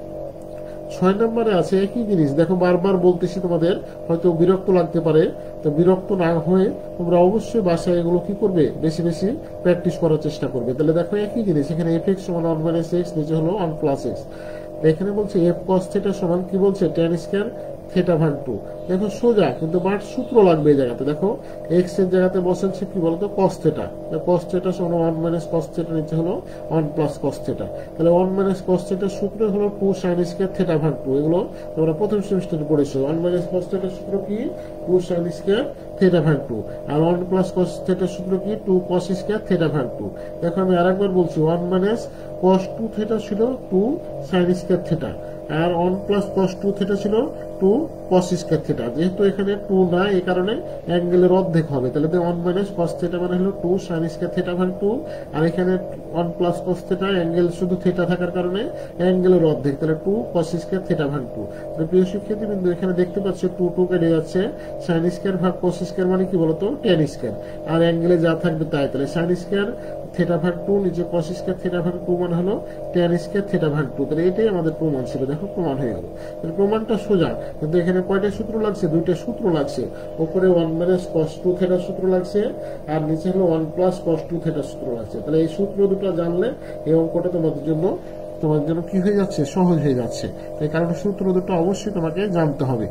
Speaker 1: 6 নম্বরে আছে একই জিনিস, দেখো বারবার বলতেছি তোমাদের হয়তো বিরক্ত লাগতে পারে, তো বিরক্ত না হয়ে তোমরা অবশ্যই বাসায় এগুলো কি করবে, বেশি বেশি প্র্যাকটিস করার চেষ্টা করবে। তাহলে দেখো একই জিনিস, এখানে এফ এক্স সমান 1 মাইনাস এক্স, নিচে হলো 1 প্লাস এক্স। এখানে বলছে এফ কস থিটা সমান কি বলছে, ট্যান স্কয়ার থিটা ভাগ 2। দেখো সোজা, কিন্তু বাট সূত্র লাগবে এই জায়গাতে। দেখো এক্স এর জায়গাতে বসাচ্ছে কি বলতো কস থিটা, কস থিটা সমান 1 মাইনাস কস থিটা, নিচে হলো 1 প্লাস কস থিটা। তাহলে 1 মাইনাস কস থিটার সূত্র হলো 2 sin স্কয়ার থিটা ভাগ 2। এগুলো তোমরা প্রথম সেমিস্টারে পড়েছো। 1 মাইনাস কস থিটার সূত্র কি, 2 sin স্কয়ার থিটা ভাগ 2, আর 1 প্লাস কস থিটার সূত্র কি, 2 cos স্কয়ার থিটা ভাগ 2। দেখো আমি আরেকবার বলছি, 1 মাইনাস cos 2 থিটা ছিল 2 sin স্কয়ার থিটা, আর 1 প্লাস cos 2 থিটা ছিল 2 cos স্কয়ার থিটা। যেহেতু এখানে 2 না, এই কারণে অ্যাঙ্গেলের অর্ধেক হবে। তাহলে 1 মাইনাস cos থিটা মানে হলো 2 sin স্কয়ার থিটা ভাগ 2, আর এখানে 1 প্লাস cos থিটা অ্যাঙ্গেল শুধু থিটা থাকার কারণে অ্যাঙ্গেলের অর্ধেক, তাহলে 2 cos স্কয়ার থিটা ভাগ 2। তাহলে প্রিয় শিক্ষার্থী বিন্দু এখানে দেখতে পাচ্ছ 2 কেটে যাচ্ছে, sin স্কয়ার ভাগ cos স্কয়ার মানে কি বলতো, tan স্কয়ার, আর অ্যাঙ্গেলে যা থাকবে তাই। তাহলে sin স্কয়ার থিটা ভাগ 2, নিচে cos স্কয়ার থিটা ভাগ 2 মানে হলো tan স্কয়ার থিটা ভাগ 2। তাহলে এটাই আমাদের প্রমাণ ছিল। দেখো প্রমাণ হয়ে গেল। তাহলে প্রমাণটা সোজা, কিন্তু এখানে কয়টা সূত্র লাগছে, 2টা সূত্র লাগছে। উপরে 1 মাইনাস cos 2 থিটা সূত্র লাগছে, আর নিচে হলো 1 প্লাস cos 2 থিটা সূত্র লাগছে। তাহলে এই সূত্র দুটো জানলে এই অঙ্কটা তোমাদের জন্য কি হয়ে যাচ্ছে, সহজ হয়ে যাচ্ছে। এই কারণে সূত্র দুটো অবশ্যই তোমাকে জানতে হবে।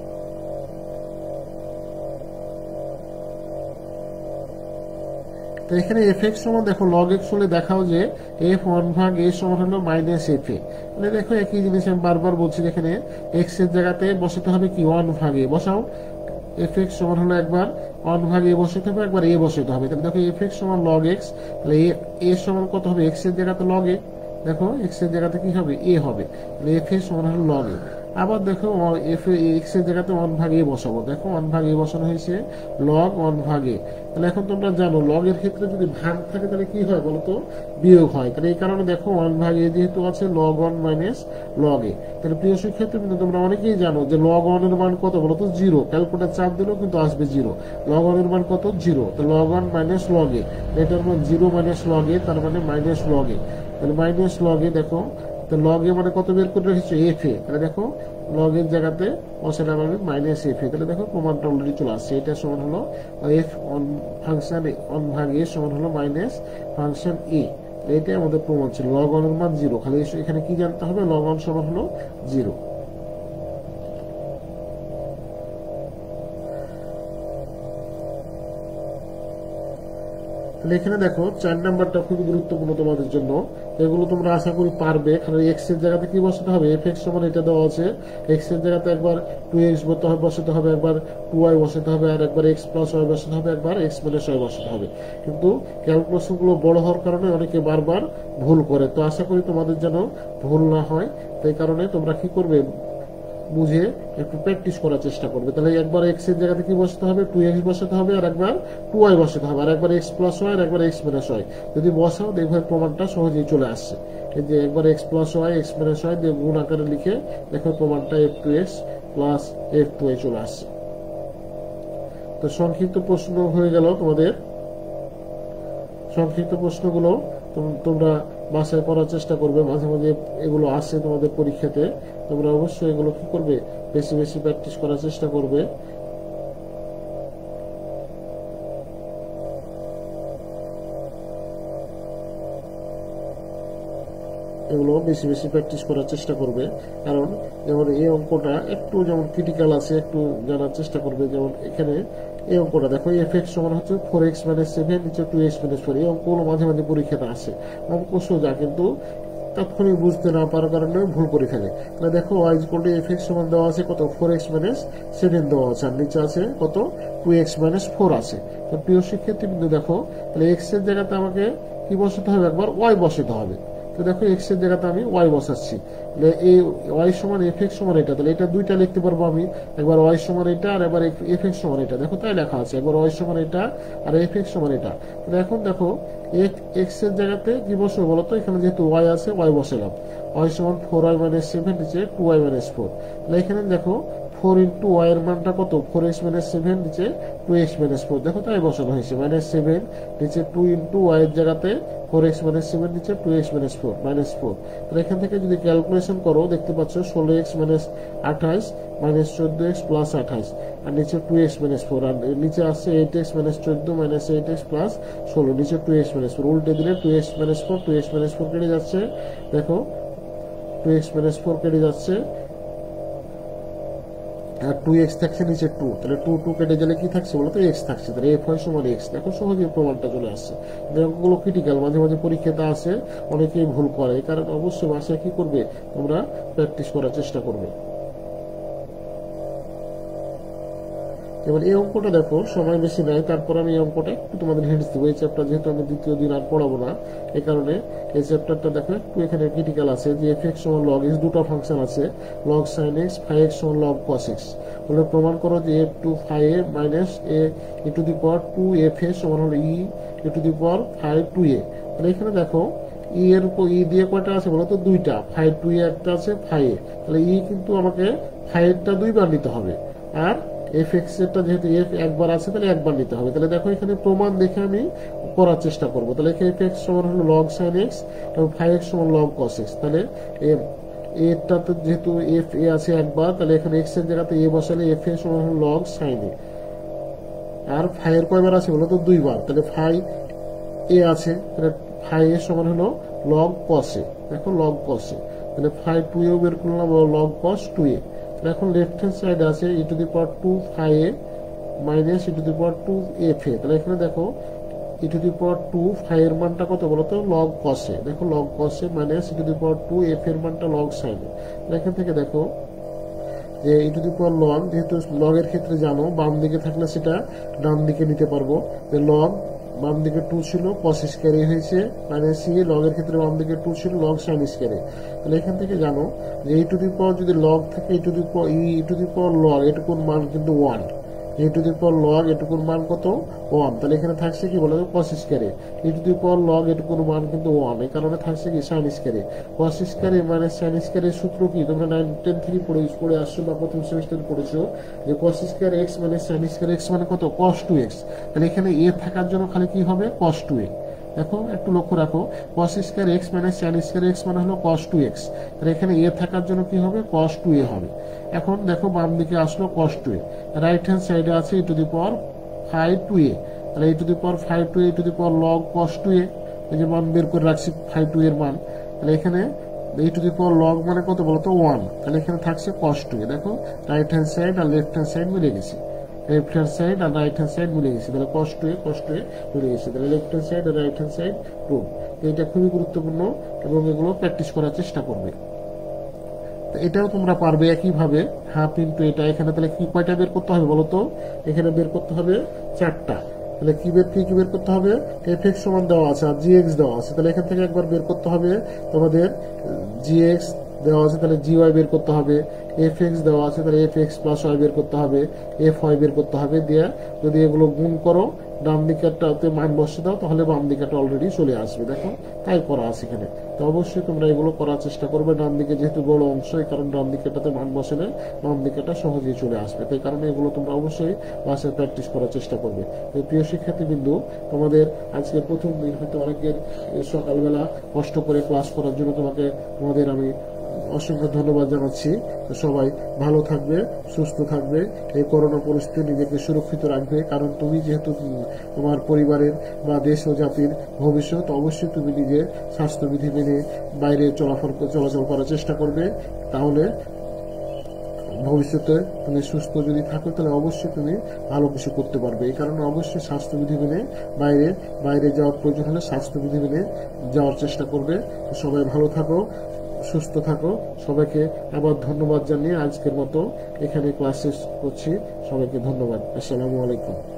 Speaker 1: তো এখানে এফ এক্স সমান দেখো লগ এক্স হলে দেখাও যে এফ 1 ভাগ এ সমান হলো মাইনাস এফ এ। মানে দেখো একই জিনিস আমি বারবার বলছি, এখানে এক্স এর জায়গাতে বসাতে হবে কি 1 ভাগ এ, বসাও এফ এক্স সমান হলো একবার 1 ভাগ এ বসাতে হবে, একবার এ বসাতে হবে। তাহলে দেখো এফ এক্স সমান লগ এক্স, তাহলে এ সমান কত হবে, এক্স এর জায়গাতে লগ এ, দেখো এক্স এর জায়গাতে কি হবে, এ হবে। তাহলে এফ এ সমান হলো লগ এ। আবার দেখো এক্স এর জায়গাতে 1 ভাগ এ বসাবো, দেখো 1 ভাগ এ বসানো হয়েছে, লগ 1 ভাগ এ। তাহলে এখন তোমরা জানো লগ এর ক্ষেত্রে যদি ভাগ থাকে তাহলে কি হয় বলতো, বিয়োগ হয়। তাহলে এই কারণে দেখো 1 ভাগ এ যেহেতু আছে, লগ 1 মাইনাস লগ এ। তাহলে প্রিয় শিক্ষার্থী কিন্তু তোমরা অনেকেই জানো যে লগ 1 এর মান কত বলতো, 0। ক্যালকুলেটর চাপ দিলেও কিন্তু আসবে 0। লগ 1 এর মান কত, 0। তো লগ 1 মাইনাস লগ এ, এটার মান 0 মাইনাস লগ এ, তার মানে মাইনাস লগ এ। তাহলে মাইনাস লগ এ দেখো, তো লগ এ মানে কত বের করে রেখেছো, এফ এ। তাহলে দেখো লগ এর জায়গাতে বসালে পাবে মাইনাস এফ এ। তাহলে দেখো প্রমাণটা অলরেডি চলে আসছে। এটা সমান হলো এফ ফাংশন 1 ভাগ এ সমান হলো মাইনাস ফাংশন এ। এটাই আমাদের প্রমাণ ছিল, লগ 1 এর মান 0। খালি এখানে কি জানতে হবে, লগ 1 সমান হলো 0। তাহলে এখানে দেখো 4 নাম্বারটা খুবই গুরুত্বপূর্ণ তোমাদের জন্য, এগুলো তোমরা আশা করি পারবে। কারণ এক্স এর জায়গাতে কি বসাতে হবে, এফ এক্স সমান এটা দেওয়া আছে, এক্স এর জায়গাতে একবার 2x বসাতে হবে, একবার 2y বসাতে হবে, আর একবার x প্লাস y বসাতে হবে, একবার x মাইনাস y বসাতে হবে। কিন্তু ক্যালকুলেশন গুলো বড় হওয়ার কারণে অনেকে বারবার ভুল করে, তো আশা করি তোমাদের যেন ভুল না হয়। তাই কারণে তোমরা কি করবে, বুঝে একটু প্র্যাকটিস করার চেষ্টা করবে। তাহলে একবার এক্স এর জায়গাতে কি বসাতে হবে, 2x বসাতে হবে, আর একবার 2y বসাতে হবে, আর একবার x প্লাস y, আর একবার x মাইনাস y। যদি বসাও দেখবে প্রমাণটা সহজেই চলে আসছে। এই যে একবার x plus y, x minus y দিয়ে গুণ আকারে লিখে দেখো প্রমাণটা f2x প্লাস f2y চলে আসছে। তো সংক্ষিপ্ত প্রশ্ন হয়ে গেল তোমাদের। সংক্ষিপ্ত প্রশ্নগুলো তোমরা বাসায় করার চেষ্টা করবে, মাঝে মাঝে এগুলো আসে তোমাদের পরীক্ষাতে। তোমরা অবশ্যই এগুলো কি করবে, বেশি বেশি প্র্যাকটিস করার চেষ্টা করবে। এগুলো বেশি বেশি প্র্যাকটিস করার চেষ্টা করবে। কারণ যেমন এই অঙ্কটা একটু যেমন ক্রিটিক্যাল আছে, একটু জানার চেষ্টা করবে। যেমন এখানে এই অঙ্কটা দেখো, এফ এক্স সমান হচ্ছে 4x - 7 নিচে 2x - 4। এই অঙ্কগুলো মাঝে মাঝে পরীক্ষাতে আসে। অঙ্ক সোজা, কিন্তু তাৎক্ষণিক বুঝতে না পারার কারণে ভুল করে ফেলে। তাহলে দেখো y = f(x) সমান দেওয়া আছে কত, 4x - 7 দেওয়া আছে, আর নিচে আছে কত, 2x - 4 আছে। তো প্রিয় শিক্ষার্থী কিন্তু দেখো, তাহলে x এর জায়গাতে আমাকে কি বসাতে হবে, একবার y বসাতে হবে। তো দেখো x এর জায়গাতে আমি y বসাচ্ছি, তাহলে এই y সমান f(x) সমান এটা, তাহলে এটা দুইটা লিখতে পারবো আমি, একবার y সমান এটা আর একবার f(x) সমান এটা। দেখো তাই লেখা আছে, একবার y সমান এটা আর f(x) সমান এটা। তাহলে এখন দেখো x এর জায়গাতে কি বসবো বলতো, এখানে যেহেতু y আছে y বসালাম, y সমান 4y - 7 নিচে 2y - 4। তাহলে এখানে দেখো 4 × y এর মানটা কত, 4x - 7 নিচে 2x - 4। দেখো তাই বসানো হয়েছে, -7 নিচে 2 × y এর জায়গাতে 4x - 7 নিচে 2x - 4 -4। তাহলে এখান থেকে যদি ক্যালকুলেশন করো দেখতে পাচ্ছ 16x - 28 -14x প্লাস 28, আর নিচে 2x - 4, আর নিচে আসছে 8x - 14 -8x প্লাস 16, নিচে 2x - 4। উল্টে দিলে 2x - 4, 2x - 4 কেটে যাচ্ছে। দেখো 2x - 4 কেটে যাচ্ছে, আর 2x থাকছে নিচে 2, তাহলে 2 কেটে গেলে কি থাকছে বলতো, x থাকছে। তাহলে f হয় সমান x। দেখো সহজেই প্রমাণটা চলে আসছে। অঙ্কগুলো ক্রিটিক্যাল, মাঝে মাঝে পরীক্ষাতে আসে, অনেকেই ভুল করে। কারণ অবশ্যই বাসায় কি করবে, তোমরা প্র্যাকটিস করার চেষ্টা করবে। এবার এই অঙ্কটা দেখো, সময় বেশি নাই, তারপর আমি এই অঙ্কটা একটু তোমাদের হিন্টস দেবো। এই চ্যাপ্টার যেহেতু আমি দ্বিতীয় দিন আর পড়াবো না, এই কারণে এই চ্যাপ্টারটা দেখো একটু এখানে ক্রিটিক্যাল আছে। যে f(x) সমান log x, দুটো ফাংশন আছে, log sin x, phi x সমান log cos x। বলে প্রমাণ করো যে f2 phi a minus a e2 সমান হলো e2 phi 2a। তাহলে এখানে দেখো ই এর উপর ই দিয়ে কয়টা আছে বলতো, দুইটা, phi 2a একটা আছে, phi a। তাহলে ই কিন্তু আমাকে phi এরটা দুইবার নিতে হবে, আর f(x) এরটা যেহেতু f একবার আছে তাহলে একবার নিতে হবে। তাহলে দেখো এখানে প্রমাণ দেখে আমি করার চেষ্টা করব। তাহলে এখানে f(x) সমান হলো log sin x এবং phi x সমান log cos x। তাহলে এটাতে যেহেতু f a আছে একবার, তাহলে এখানে x এর জায়গাতে a বসালে f a সমান হলো log sin a, R phi এর কয়বার আছে বলতো, দুইবার। তাহলে phi a আছে, তাহলে phi a সমান হলো log cos a। দেখো log cos a, তাহলে phi 2a বের করলাম, log cos 2a। এখন লেফট হ্যান্ড সাইডে আছে e2 phi a minus e2 f a। তাহলে এখানে দেখো e2 phi এর মানটা কত বলতো, log cos a। দেখো log cos a minus e2 f এর মানটা log sin a। এখান থেকে দেখো যে e2 log, যেহেতু log এর ক্ষেত্রে জানো বাম দিকে থাকলে সেটা ডান দিকে নিতে পারবো। যে log বাম দিকে 2 ছিল, cos স্কয়ার হয়েছে, মাইনাস c, log এর ক্ষেত্রে বাম দিকে 2 ছিল, log sin স্কয়ার। তাহলে এখান থেকে জানো যে e2 যদি log থাকে e2 log এটুকুর মান কিন্তু 1, e2 log এটুকুর মান কত, 1। তাহলে এখানে থাকছে কি বলতো, cos স্কয়ার। e2 log এটুকুর মান কিন্তু 1, এই কারণে থাকছে কি sin square. cos square minus sin স্কয়ারের সূত্র কি তোমরা 9, 10 থেকে পড়ে আসছো বা প্রথম সেমিস্টারে পড়েছো, যে cos স্কয়ার x মানে sin স্কয়ার x মানে কত, cos 2x। তাহলে এখানে a থাকার জন্য খালি কি হবে, cos 2a। দেখো একটু লক্ষ্য রাখো, cos স্কয়ার x মানে sin স্কয়ার x মানে হলো cos 2x। তাহলে এখানে a থাকার জন্য কি হবে, cos 2a হবে। এখন দেখো বাম দিকে আসলো cos 2a, রাইট হ্যান্ড সাইডে আছে e2 phi 2a। তাহলে e2 phi 2a e2 log cos 2a, এই যে মান বের করে রাখছি phi 2 এর মান। তাহলে এখানে e2 log মানে কত বলতো, 1। তাহলে এখানে থাকছে cos 2a। দেখো রাইট হ্যান্ড সাইড আর লেফট হ্যান্ড সাইড মিলে গেছে। লেফট হ্যান্ড সাইড আর রাইট হ্যান্ড সাইড মিলে গেছে, তাহলে কষ্ট এ মিলে গেছে, তাহলে লেফট হ্যান্ড সাইড আর রাইট হ্যান্ড সাইড ট্রু। এটা খুবই গুরুত্বপূর্ণ এবং এগুলো প্র্যাকটিস করার চেষ্টা করবে। এটাও তোমরা পারবে একইভাবে, হাফ ইন্টু এটা। এখানে তাহলে কি কয়টা বের করতে হবে বলো তো? এখানে বের করতে হবে 4টা। তাহলে কি বের করতে হবে? এফ সমান দেওয়া আছে আর জি এক্স দেওয়া আছে, তাহলে এখান থেকে একবার বের করতে হবে তোমাদের। জি এক্স দেওয়া আছে, তাহলে জি ওয়াই বের করতে হবে। এফ এক্স দেওয়া আছে, তাহলে এফ এক্স প্লাস ওয়াই বের করতে হবে, এফ ওয়াই বের করতে হবে। দিয়ে যদি এগুলো গুণ করো, ডান দিকেরটাতে মান বসে দাও, তাহলে বাম দিকেটা অলরেডি চলে আসবে। দেখো তাই করা আছে এখানে। তো অবশ্যই তোমরা এগুলো করার চেষ্টা করবে। ডান দিকে যেহেতু বড় অংশ, এই কারণে ডান দিকেটাতে মান বসেলে বাম দিকেটা সহজেই চলে আসবে। তাই কারণে এগুলো তোমরা অবশ্যই বাসায় প্র্যাকটিস করার চেষ্টা করবে। তো প্রিয় শিক্ষার্থীবৃন্দ, তোমাদের আজকের প্রথম দিন, হয়তো অনেকের সকালবেলা কষ্ট করে ক্লাস করার জন্য তোমাদের আমি অসংখ্য ধন্যবাদ জানাচ্ছি। তো সবাই ভালো থাকবে, সুস্থ থাকবে, এই করোনা পরিস্থিতি নিজেকে সুরক্ষিত রাখবে। কারণ তুমি যেহেতু তোমার পরিবারের বা দেশ ও জাতির ভবিষ্যৎ, অবশ্যই তুমি নিজের স্বাস্থ্যবিধি মেনে বাইরে চলাচল করার চেষ্টা করবে। তাহলে ভবিষ্যতে তুমি সুস্থ যদি থাকো, তাহলে অবশ্যই তুমি ভালো কিছু করতে পারবে। এই কারণে অবশ্যই স্বাস্থ্যবিধি মেনে বাইরে যাওয়ার প্রয়োজন হলে স্বাস্থ্যবিধি মেনে যাওয়ার চেষ্টা করবে। সবাই ভালো থাকো, সুস্থ থাকো। সবাইকে আবার ধন্যবাদ জানিয়ে আজকের মতো এখানে ক্লাস শেষ করছি। সবাইকে ধন্যবাদ। আসসালামু আলাইকুম।